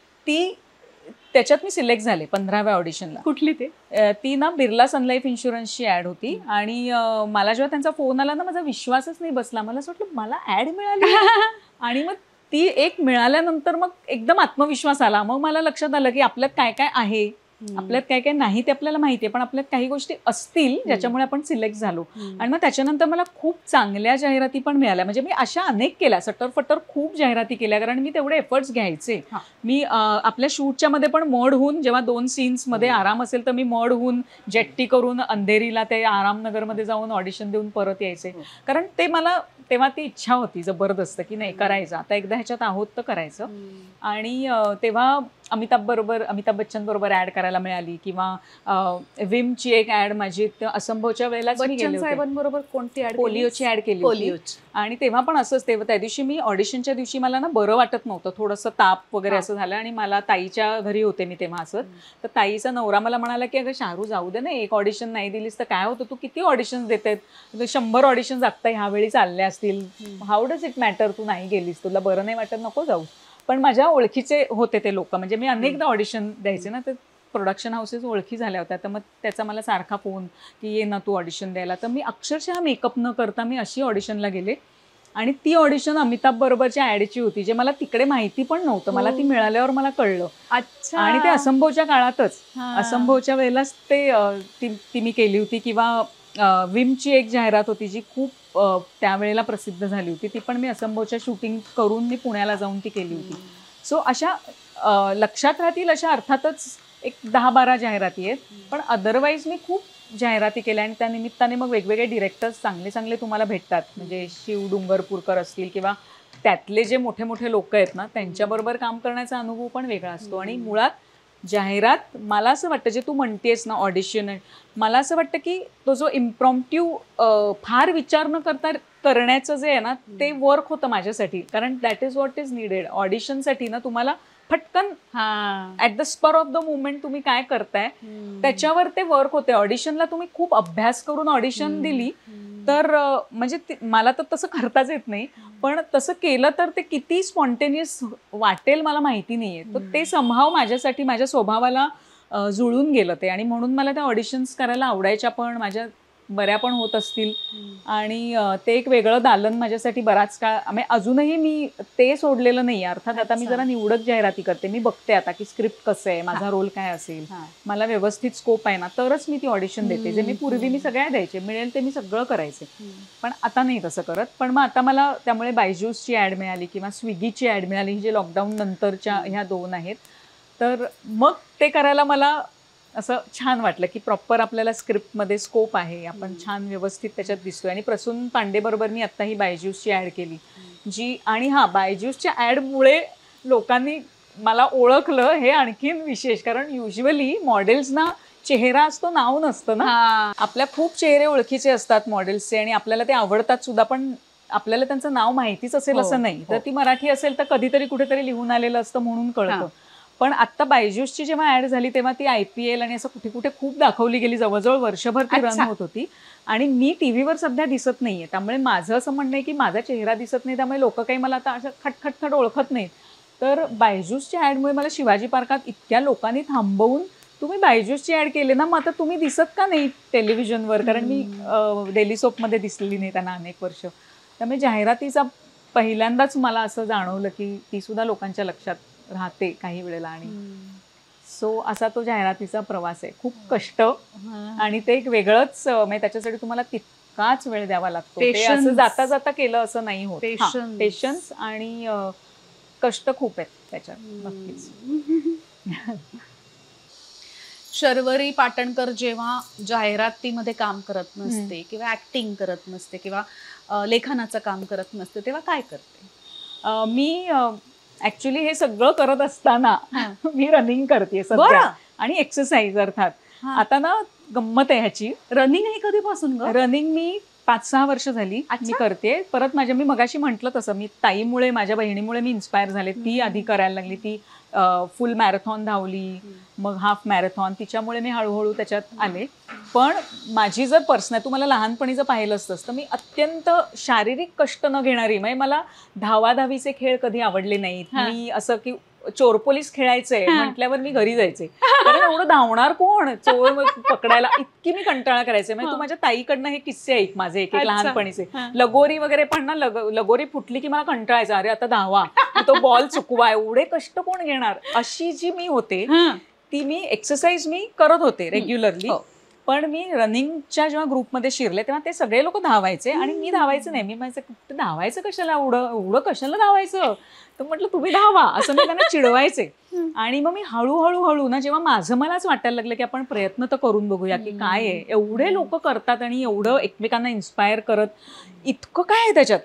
त्याच्यात मी सिलेक्ट झाले 15व्या ऑडिशनला. कुठली ते? ती ना बिर्ला सन लाईफ इन्शुरन्सची ऍड होती. आणि मला जेव्हा त्यांचा फोन आला ना, माझा विश्वासच नाही बसला. मला असं वाटलं मला ऍड मिळाली. आणि मग ती एक मिळाल्यानंतर मग एकदम आत्मविश्वास आला. मग मला लक्षात आलं की आपल्यात काय काय आहे, आपल्यात काय काय नाही ते आपल्याला माहिती आहे, पण आपल्यात काही गोष्टी असतील ज्याच्यामुळे आपण सिलेक्ट झालो. आणि मग त्याच्यानंतर मला खूप चांगल्या जाहिराती पण मिळाल्या. म्हणजे मी अशा अनेक केल्या, सटरफटर खूप जाहिराती केल्या, कारण मी तेवढे एफर्ट्स घ्यायचे. मी आपल्या शूटच्या मध्ये पण मड होऊन, जेव्हा 2 सीन्स मध्ये आराम असेल तर मी मड होऊन जेट्टी करून अंधेरीला ते आरामनगरमध्ये जाऊन ऑडिशन देऊन परत यायचे. कारण ते मला तेव्हा ती इच्छा होती जबरदस्त की नाही करायचं, आता एकदा ह्याच्यात आहोत तर करायचं. आणि तेव्हा अमिताभ बच्चन बरोबर ऍड करायला मिळाली, किंवा विमची एक ऍड माझी असंभवच्या वेळेलाच मी गेले बच्चन होते. साहेबांबरोबर कोणती ऍड? पोलिओची ऍड केली होती. पोलिओची. आणि तेव्हा पण असंच, तेव्हा त्या दिवशी मी ऑडिशनच्या दिवशी मला ना बरं वाटत नव्हतं, थोडंसं ताप वगैरे असं झालं, आणि मला ताईच्या घरी होते मी तेव्हा असं. तर ताईचा नवरा मला म्हणाला की अगं शाहरू जाऊ दे ना, एक ऑडिशन नाही दिलीस तर काय होतं, तू किती ऑडिशन देतेत, 100 ऑडिशन्स आता ह्यावेळी चालले असतील, हाऊ डज इट मॅटर, तू नाही गेलीस, तुला बरं नाही वाटत, नको जाऊ. पण माझ्या ओळखीचे होते ते लोक, म्हणजे मी अनेकदा ऑडिशन द्यायचे ना, तर प्रोडक्शन हाऊसेस ओळखी झाल्या होत्या, तर मग त्याचा मला सारखा फोन की ये ना तू ऑडिशन द्यायला. तर मी अक्षरशः मेकअप न करता मी अशी ऑडिशनला गेले, आणि ती ऑडिशन अमिताभ बरोबरच्या ऍडची होती, जे मला तिकडे माहिती पण नव्हतं, मला ती मिळाल्यावर मला कळलं. अच्छा. आणि ते असंभवच्या काळातच, असंभवच्या वेळेलाच ती मी केली होती. किंवा विमची एक जाहिरात होती जी खूप त्यावेळेला प्रसिद्ध झाली होती, ती पण मी असंभवच्या शूटिंग करून मी पुण्याला जाऊन ती केली होती. सो अशा लक्षात राहतील अशा अर्थातच एक 10-12 जाहिराती आहेत, पण अदरवाईज मी खूप जाहिराती केल्या, आणि त्या निमित्ताने मग वेगवेगळे डिरेक्टर्स चांगले चांगले तुम्हाला भेटतात, म्हणजे शिव डुंगरपूरकर असतील, किंवा त्यातले जे मोठे मोठे लोक आहेत ना, त्यांच्याबरोबर काम करण्याचा अनुभव पण वेगळा असतो. आणि मुळात जाहिरात, मला असं वाटतं, जे तू म्हणतेस ना ऑडिशन, मला असं वाटतं की तो जो इम्प्रॉम्प्ट्यू फार विचार न करता करण्याचं जे आहे ना, ते वर्क होतं माझ्यासाठी, कारण that is what is needed. ऑडिशनसाठी ना तुम्हाला फटकन at the spur of the movement तुम्ही काय करताय त्याच्यावर ते वर्क होते. ऑडिशनला तुम्ही खूप अभ्यास करून ऑडिशन दिली तर म्हणजे मला तर तसं करताच येत नाही, पण तसं केलं तर ते किती स्पॉन्टेनियस वाटेल मला माहिती नाहीये. तर ते समहाव माझ्यासाठी माझ्या स्वभावाला जुळून गेलं ते, आणि म्हणून मला त्या ऑडिशन्स करायला आवडायच्या, पण माझ्या बऱ्या पण होत असतील. आणि ते एक वेगळं दालन माझ्यासाठी बराच काळ, अजूनही मी ते सोडलेलं नाही. अर्थात आता मी जरा निवडक जाहिराती करते, मी बघते आता की स्क्रिप्ट कसं आहे, माझा रोल काय असेल, मला व्यवस्थित स्कोप आहे ना, तरच मी ती ऑडिशन देते. जे मी पूर्वी मी सगळ्या द्यायचे, मिळेल ते मी सगळं करायचे, पण आता नाही तसं करत. पण मग आता मला त्यामुळे बायजूसची ऍड मिळाली किंवा स्विगीची ऍड मिळाली, ही जे लॉकडाऊन नंतरच्या ह्या 2 आहेत, तर मग ते करायला मला असं छान वाटलं की प्रॉपर आपल्याला स्क्रिप्टमध्ये स्कोप आहे, आपण छान व्यवस्थित त्याच्यात दिसतोय. आणि प्रसून पांडे बरोबर मी आत्ता ही बायजूसची ॲड केली जी, आणि बायजूसच्या ॲडमुळे लोकांनी मला ओळखलं, हे आणखीन विशेष. कारण युजली मॉडेल्सना चेहरा असतो, नाव नसतं ना. आपल्या खूप चेहरे ओळखीचे असतात मॉडेल्सचे, आणि आपल्याला ते आवडतात सुद्धा, पण आपल्याला त्यांचं नाव माहितीच असेल असं नाही. तर ती मराठी असेल तर कधीतरी कुठेतरी लिहून आलेलं असतं म्हणून कळतं. पण आता बायजूसची जेव्हा ऍड झाली तेव्हा ती IPL आणि असं कुठे कुठे खूप दाखवली गेली, जवळजवळ वर्षभर ती रन होत होती. आणि मी टीव्हीवर सध्या दिसत नाहीये, त्यामुळे माझं असं म्हणणं आहे की माझा चेहरा दिसत नाही, त्यामुळे लोक काही मला आता असं खटखटखट ओळखत नाहीत. तर बायजूसच्या ऍडमुळे मला शिवाजी पार्कात इतक्या लोकांनी थांबवून तुम्ही बायजूसची ऍड केली ना, मग आता तुम्ही दिसत का नाही टेलिव्हिजनवर, कारण मी डेली सोपमध्ये दिसलेली नाही त्यांना अनेक वर्ष. त्यामुळे जाहिरातीचा पहिल्यांदाच मला असं जाणवलं की ती सुद्धा लोकांच्या लक्षात राहते काही वेळेला. आणि सो असा तो जाहिरातीचा प्रवास आहे, खूप कष्ट, आणि ते एक वेगळंच, म्हणजे त्याच्यासाठी तुम्हाला तितकाच वेळ द्यावा लागतो. ते असं जाता जाता केलं असं नाही होत. पेशन्स आणि कष्ट खूप आहेत त्याच्यात नक्कीच. शर्वरी पाटणकर जेव्हा जाहिरातीमध्ये काम करत नसते किंवा ऍक्टिंग करत नसते किंवा लेखनाचं काम करत नसते, तेव्हा काय करते? मी ऍक्च्युली हे सगळं करत असताना मी रनिंग करते सध्या, आणि एक्सरसाइज. अर्थात आता ना गंमत आहे ह्याची. रनिंग ही कधीपासून? रनिंग मी 5-6 वर्ष झाली मी करते. परत मी मगाशी म्हटलं तसं, मी ताईमुळे, माझ्या बहिणीमुळे मी इन्स्पायर झाले. ती आधी करायला लागली, ती फुल मॅरेथॉन धावली, मग हाफ मॅरेथॉन, तिच्यामुळे मी हळूहळू त्याच्यात आले. पण माझी जर पर्सनल, तू मला लहानपणी जर पाहिलं असतं तर मी अत्यंत शारीरिक कष्ट न घेणारी, म्हणजे मला धावाधावीचे खेळ कधी आवडले नाहीत. मी असं की चोर पोलीस खेळायचंय म्हटल्यावर मी घरी जायचे, कारण एवढं धावणार कोण चोर पकडायला, इतकी मी कंटाळा करायचे. म्हणजे तू माझ्या ताईकडनं हे किस्से ऐक माझे एक लहानपणीचे. लगोरी वगैरे पण ना, लगोरी फुटली की मला कंटाळायचा, अरे आता धावा, तो बॉल चुकवा, एवढे कष्ट कोण घेणार, अशी जी मी होते ती. मी एक्सरसाइज मी करत होते रेग्युलरली, पण मी रनिंगच्या जेव्हा ग्रुपमध्ये शिरले तेव्हा ते सगळे लोक धावायचे आणि मी धावायचे नाही. मी म्हणायचं धावायचं कशाला, एवढं कशाला धावायचं, तर म्हटलं तुम्ही धावा, असं मी त्यांना चिडवायचे. आणि मग मी हळूहळू ना, जेव्हा माझं मलाच वाटायला लागलं की आपण प्रयत्न तर करून बघूया की काय आहे, एवढे लोक करतात आणि एवढं एकमेकांना इन्स्पायर करत, इतकं काय आहे त्याच्यात,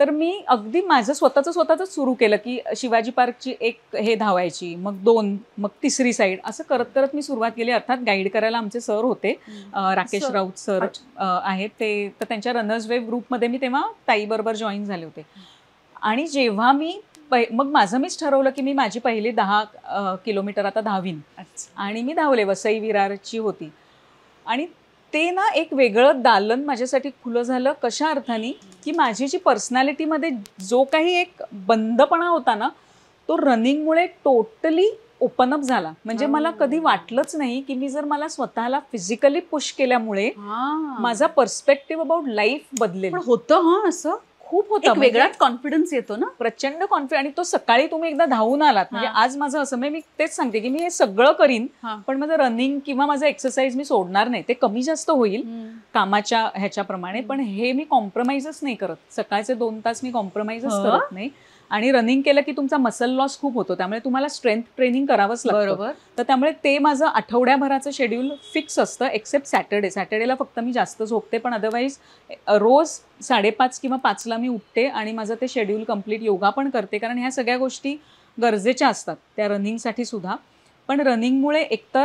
तर मी अगदी माझं स्वतःच सुरू केलं की शिवाजी पार्कची एक हे धावायची, मग 2, मग तिसरी साईड, असं करत करत मी सुरुवात केली. अर्थात गाईड करायला आमचे सर होते, राकेश सर. राऊत सर आहेत ते. तर त्यांच्या रनर्स वेव्ह ग्रुपमध्ये मी तेव्हा ताईबरोबर जॉईन झाले होते. आणि जेव्हा मी मग माझं मीच ठरवलं की मी माझी पहिली 10 किलोमीटर आता धावीन. आणि मी धावले. वसई विरारची होती. आणि ते ना एक वेगळं दालन माझ्यासाठी खुलं झालं. कशा अर्थाने की माझी जी पर्सनॅलिटीमध्ये जो काही एक बंदपणा होता ना, तो रनिंगमुळे टोटली ओपन अप झाला. म्हणजे मला कधी वाटलंच नाही की मी जर मला स्वतःला फिजिकली पुश केल्यामुळे माझा पर्स्पेक्टिव्ह अबाउट लाईफ बदलेल. होतं असं खूप होतं. वेगळाच कॉन्फिडन्स येतो ना, प्रचंड कॉन्फिडन्स. आणि तो सकाळी तुम्ही एकदा धावून आलात म्हणजे आज माझं असं, मी तेच सांगते की मी हे सगळं करीन, पण माझं रनिंग किंवा माझं एक्सरसाइज मी सोडणार नाही. ते कमी जास्त होईल कामाच्या ह्याच्याप्रमाणे, पण हे मी कॉम्प्रोमाइजच नाही करत. सकाळचे 2 तास मी कॉम्प्रोमाइजच करत नाही. आणि रनिंग केलं की तुमचा मसल लॉस खूप होतो, त्यामुळे तुम्हाला स्ट्रेंथ ट्रेनिंग करावंच लागतं. तर त्यामुळे ते माझं आठवड्याभराचं शेड्यूल फिक्स असतं, एक्सेप्ट सॅटर्डे. सॅटर्डेला फक्त मी जास्त झोपते, पण अदरवाईज रोज 5:30 किंवा 5ला मी उठते आणि माझं ते शेड्यूल कम्प्लीट. योगा पण करते, कारण ह्या सगळ्या गोष्टी गरजेच्या असतात त्या रनिंगसाठी सुद्धा. पण रनिंगमुळे एकतर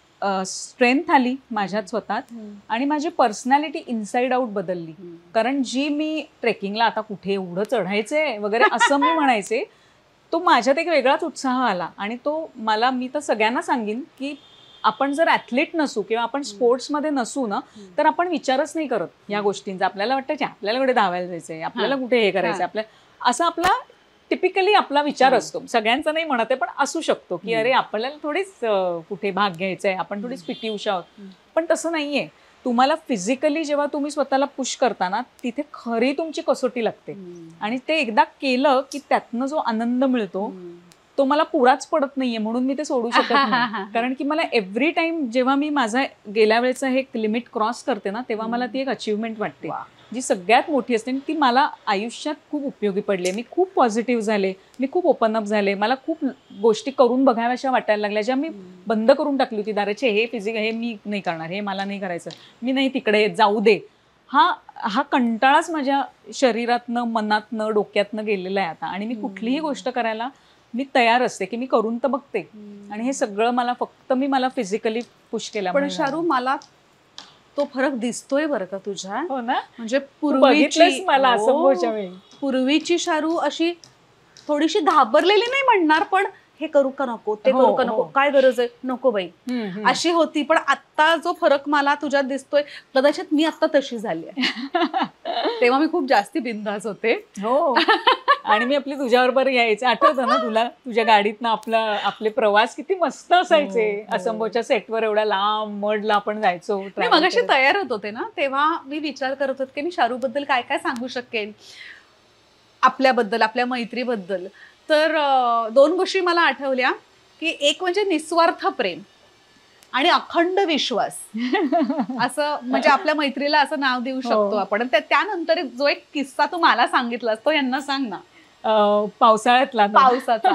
स्ट्रेंथ आली माझ्यात स्वतःत, आणि माझी पर्सनॅलिटी इनसाइड आउट बदलली. कारण जी मी ट्रेकिंगला आता कुठे एवढं चढायचंय वगैरे असं मी म्हणायचे, तो माझ्यात एक वेगळाच उत्साह आला. आणि तो मी तर सगळ्यांना सांगेन की आपण जर ॲथलीट नसू किंवा आपण स्पोर्ट्समध्ये नसू ना, तर आपण विचारच नाही करत या गोष्टींचा. आपल्याला वाटतं की आपल्याला कुठे धावायला जायचंय, आपल्याला कुठे हे करायचंय, असं आपला टिपिकली आपला विचार असतो. सगळ्यांचा नाही म्हणत आहे, पण असू शकतो की अरे आपल्याला थोडीच कुठे भाग घ्यायचा आहे, आपण थोडीच पीटी उषा आहोत. पण तसं नाहीये. तुम्हाला फिजिकली जेव्हा तुम्ही स्वतःला पुश करताना, तिथे खरी तुमची कसोटी लागते. आणि ते एकदा केलं की त्यातनं जो आनंद मिळतो तो मला पुराच पडत नाहीये, म्हणून मी ते सोडू शकत नाही. कारण की मला एव्हरी टाइम जेव्हा मी माझा गेल्या वेळेचं हे लिमिट क्रॉस करते ना, तेव्हा मला ती एक अचीवमेंट वाटते जी सगळ्यात मोठी असते. आणि ती मला आयुष्यात खूप उपयोगी पडली. मी खूप पॉझिटिव्ह झाले, मी खूप ओपन अप झाले. मला खूप गोष्टी करून बघाव्याशा वाटायला लागल्या, ज्या मी बंद करून टाकली होती. दाराचे हे हे मी नाही करणार, हे मला नाही करायचं, मी नाही तिकडे जाऊ दे. हा कंटाळाच माझ्या शरीरातनं, मनातनं, डोक्यातनं गेलेला आहे आता. आणि मी कुठलीही गोष्ट करायला मी तयार असते की मी करून तर बघते. आणि हे सगळं मला फिजिकली पुश केलं. पण शारू, मला तो फरक दिसतोय बरं का तुझ्या. हो ना, म्हणजे पूर्वीची शारू अशी थोडीशी घाबरलेली नाही म्हणणार, पण हे करू का नको, ते करू का नको, काय गरज आहे, नको बाई, अशी होती. पण आता जो फरक मला तुझ्यात दिसतोय, कदाचित मी आता तशी झाली आहे. तेव्हा मी खूप जास्ती बिंदास होते. हो. आणि मी आपली तुझ्याबरोबर यायचे, आठवतं ना तुला, तुझ्या गाडीतनं आपले प्रवास किती मस्त असायचे. असंबोच्या सेटवर एवढ्या लांब मडला आपण जायचो. मी मगाशी तयार होत होते ना, तेव्हा मी विचार करत होते की मी शारूबद्दल काय काय सांगू शकेन, आपल्याबद्दल, आपल्या मैत्रीबद्दल. तर 2 गोष्टी मला आठवल्या की एक म्हणजे निस्वार्थ प्रेम आणि अखंड विश्वास. असं म्हणजे आपल्या मैत्रीला असं नाव देऊ शकतो आपण. त्यानंतर जो एक किस्सा तू मला सांगितलास, तो यांना सांग ना. पावसाळ्यातला, पावसाचा.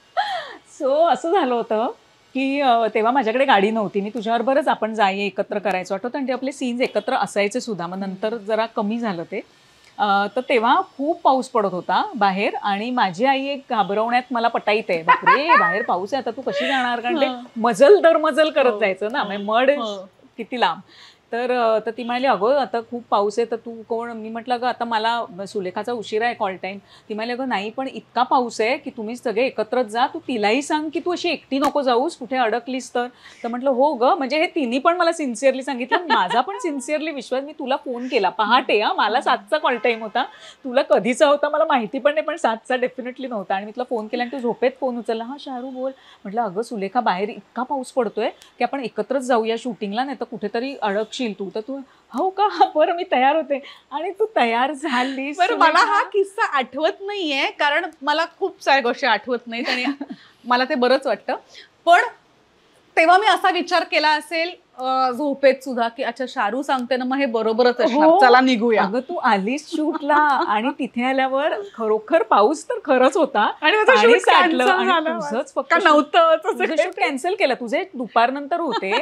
सो असं झालं होतं की तेव्हा माझ्याकडे गाडी नव्हती. मी तुझ्याबरोबरच आपण जाई एकत्र करायचो आठवतं. आणि ते आपले सीन्स एकत्र असायचे सुद्धा. मग नंतर जरा कमी झालं ते. तर तेव्हा खूप पाऊस पडत होता बाहेर. आणि माझी आई एक घाबरवण्यात मला पटाईते, बापरे बाहेर पाऊस आहे, आता तू कशी जाणार. कारण ते मजल दर मजल करत जायचं ना, मड किती लांब. तर ती म्हणाली, अगं आता खूप पाऊस आहे, तर तू कोण. मी म्हटलं, अगं आता मला सुलेखाचा उशीर आहे कॉल टाईम. ती म्हणाली, अगं नाही, पण इतका पाऊस आहे की तुम्ही सगळे एकत्रच जा, तू तिलाही सांग की तू अशी एकटी नको जाऊस, कुठे अडकलीस तर. म्हटलं हो ग. म्हणजे हे तिन्ही पण मला सिन्सिअरली सांगितलं. माझा पण सिन्सिअरली विश्वास. मी तुला फोन केला पहाटे, मला 7चा कॉल टाईम होता, तुला कधीचा होता मला माहिती पण नाही, पण 7चा डेफिनेटली नव्हता. आणि मी तुला फोन केला आणि तू झोपेत फोन उचलला. हा शारू बोल. म्हटलं, अगं सुलेखा, बाहेर इतका पाऊस पडतोय की आपण एकत्रच जाऊया शूटिंगला, नाही तर कुठेतरी अडकशील तू. तर तू, हो का, बरं मी तयार होते. आणि तू तयार झालीस. बरं, मला हा किस्सा आठवत नाहीये कारण मला खूप साऱ्या गोष्टी आठवत नाहीत आणि मला ते बरंच वाटतं. पण तेव्हा मी असा विचार केला असेल झोपेत सुद्धा की अच्छा शारू सांगते ना, मग हे बरोबरच असणार, चला निघूया. अगं तू आलीस शूटला आणि तिथे आल्यावर खरोखर पाऊस तर खरंच होता आणि तुझंच फक्त नव्हतं. तुझं शूट कॅन्सल केलं. तुझे दुपारनंतर होते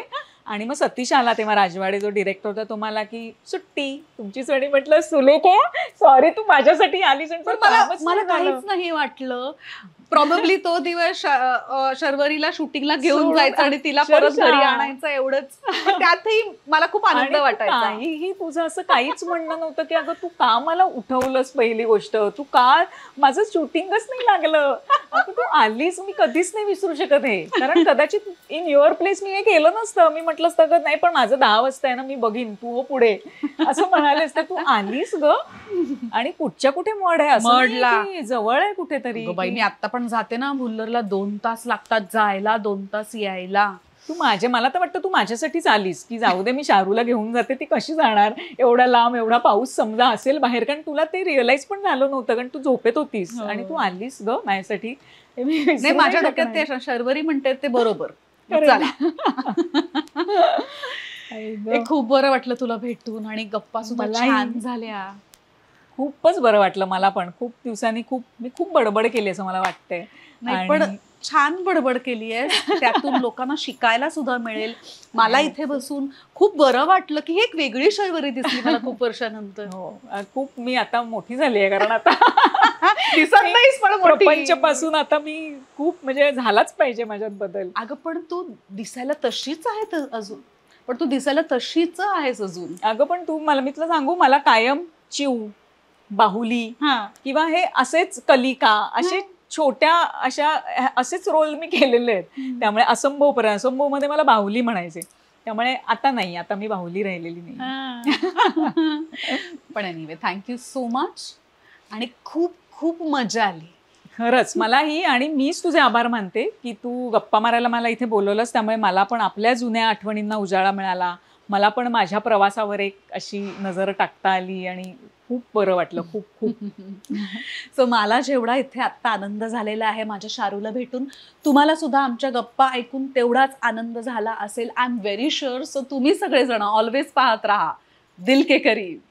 आणि मग सतीश आला तेव्हा राजवाडे जो डिरेक्टर होता तो मला की सुट्टी तुमचीच वेळी म्हटलं सुलेखा सॉरी तू माझ्यासाठी आलीस आणि पण तुझं मला कामच मला नाही झालं. काहीच नाही वाटलं. प्रॉब्ली तो दिवस शर्वरीला शूटिंगला घेऊन सोडून जायचं आणि तिला परत अक्षरशः. घरी आणायचं एवढंच. पण त्यातही मला खूप आनंद आणि तू वाटायचा. काहीही तुझं असं काहीच म्हणणं नव्हतं की अगं तू का मला उठवलंस पहिली गोष्ट तू का माझं शूटिंगच नाही लागलं अगं तू आलीस मी कधीच नाही विसरू शकत हे कारण कदाचित इन युअर प्लेस मी हे केलं नसतं मी म्हटलं असतं का नाही पण माझं 10 वाजता आहे ना मी बघीन तू हो पुढे असं म्हणाले असते तू आलीस ग आणि कुठच्या कुठे मड आहे असं नाहीये मडला. की जवळ आहे कुठेतरी अगं बाई मी आता पण जाते ना भुल्लरला 2 तास लागतात जायला 2 तास यायला. तू मला तर वाटतं तू माझ्यासाठीच आलीस की जाऊ दे मी शाहरूला घेऊन जाते ती कशी जाणार एवढा लांब एवढा पाऊस समजा असेल बाहेर कारण तुला ते रिअलाइज पण झालं नव्हतं कारण तू झोपेत होतीस हो. आणि तू आलीस ग माझ्यासाठी हे मी विसरू नाही माझ्या नाही डोक्यात शकणार. ते शर्वरी म्हणते ते बरोबर. खरं चला. आई ग. ते खूप बरं वाटलं तुला भेटून आणि गप्पा सुद्धा मलाही. छान झाल्या. खूपच बरं वाटलं मला पण खूप दिवसांनी मी खूप बडबड केली असं मला वाटतंय नाही पण छान बडबड केली आहे त्यातून लोकांना शिकायला सुद्धा मिळेल. मला इथे बसून खूप बरं वाटलं की ही एक वेगळी शर्वरी दिसली मला खूप वर्षानंतर. हो खूप मी आता मोठी झाली आहे कारण आता दिसत नाहीस पण मोठी. प्रपंचपासून आता मी खूप म्हणजे झालाच पाहिजे माझ्यात बदल. अगं पण तू दिसायला तशीच आहे अजून. पण तू दिसायला तशीच आहेस अजून. अगं पण तू मी तुला सांगू मला कायम चिव बाहुली किंवा हे असेच कलिका असे छोट्या असेच रोल मी केलेले आहेत त्यामुळे असंभव मध्ये मला बाहुली म्हणायचे त्यामुळे आता नाही आता मी बाहुली राहिलेली नाही. पण एनिवे थँक्यू सो मच आणि खूप खूप मजा आली खरंच मलाही आणि मीच तुझे आभार मानते की तू गप्पा मारायला मला इथे बोलवलंस त्यामुळे मला पण आपल्या जुन्या आठवणींना उजाळा मिळाला मला पण माझ्या प्रवासावर एक अशी नजर टाकता आली आणि खूप बरं वाटलं खूप खूप. सो मला जेवढा इथे आत्ता आनंद झालेला आहे माझ्या शारूला भेटून तुम्हाला सुद्धा आमच्या गप्पा ऐकून तेवढाच आनंद झाला असेल I am very sure. So तुम्ही सगळेजण ऑलवेज पाहत राहा दिल के करीब.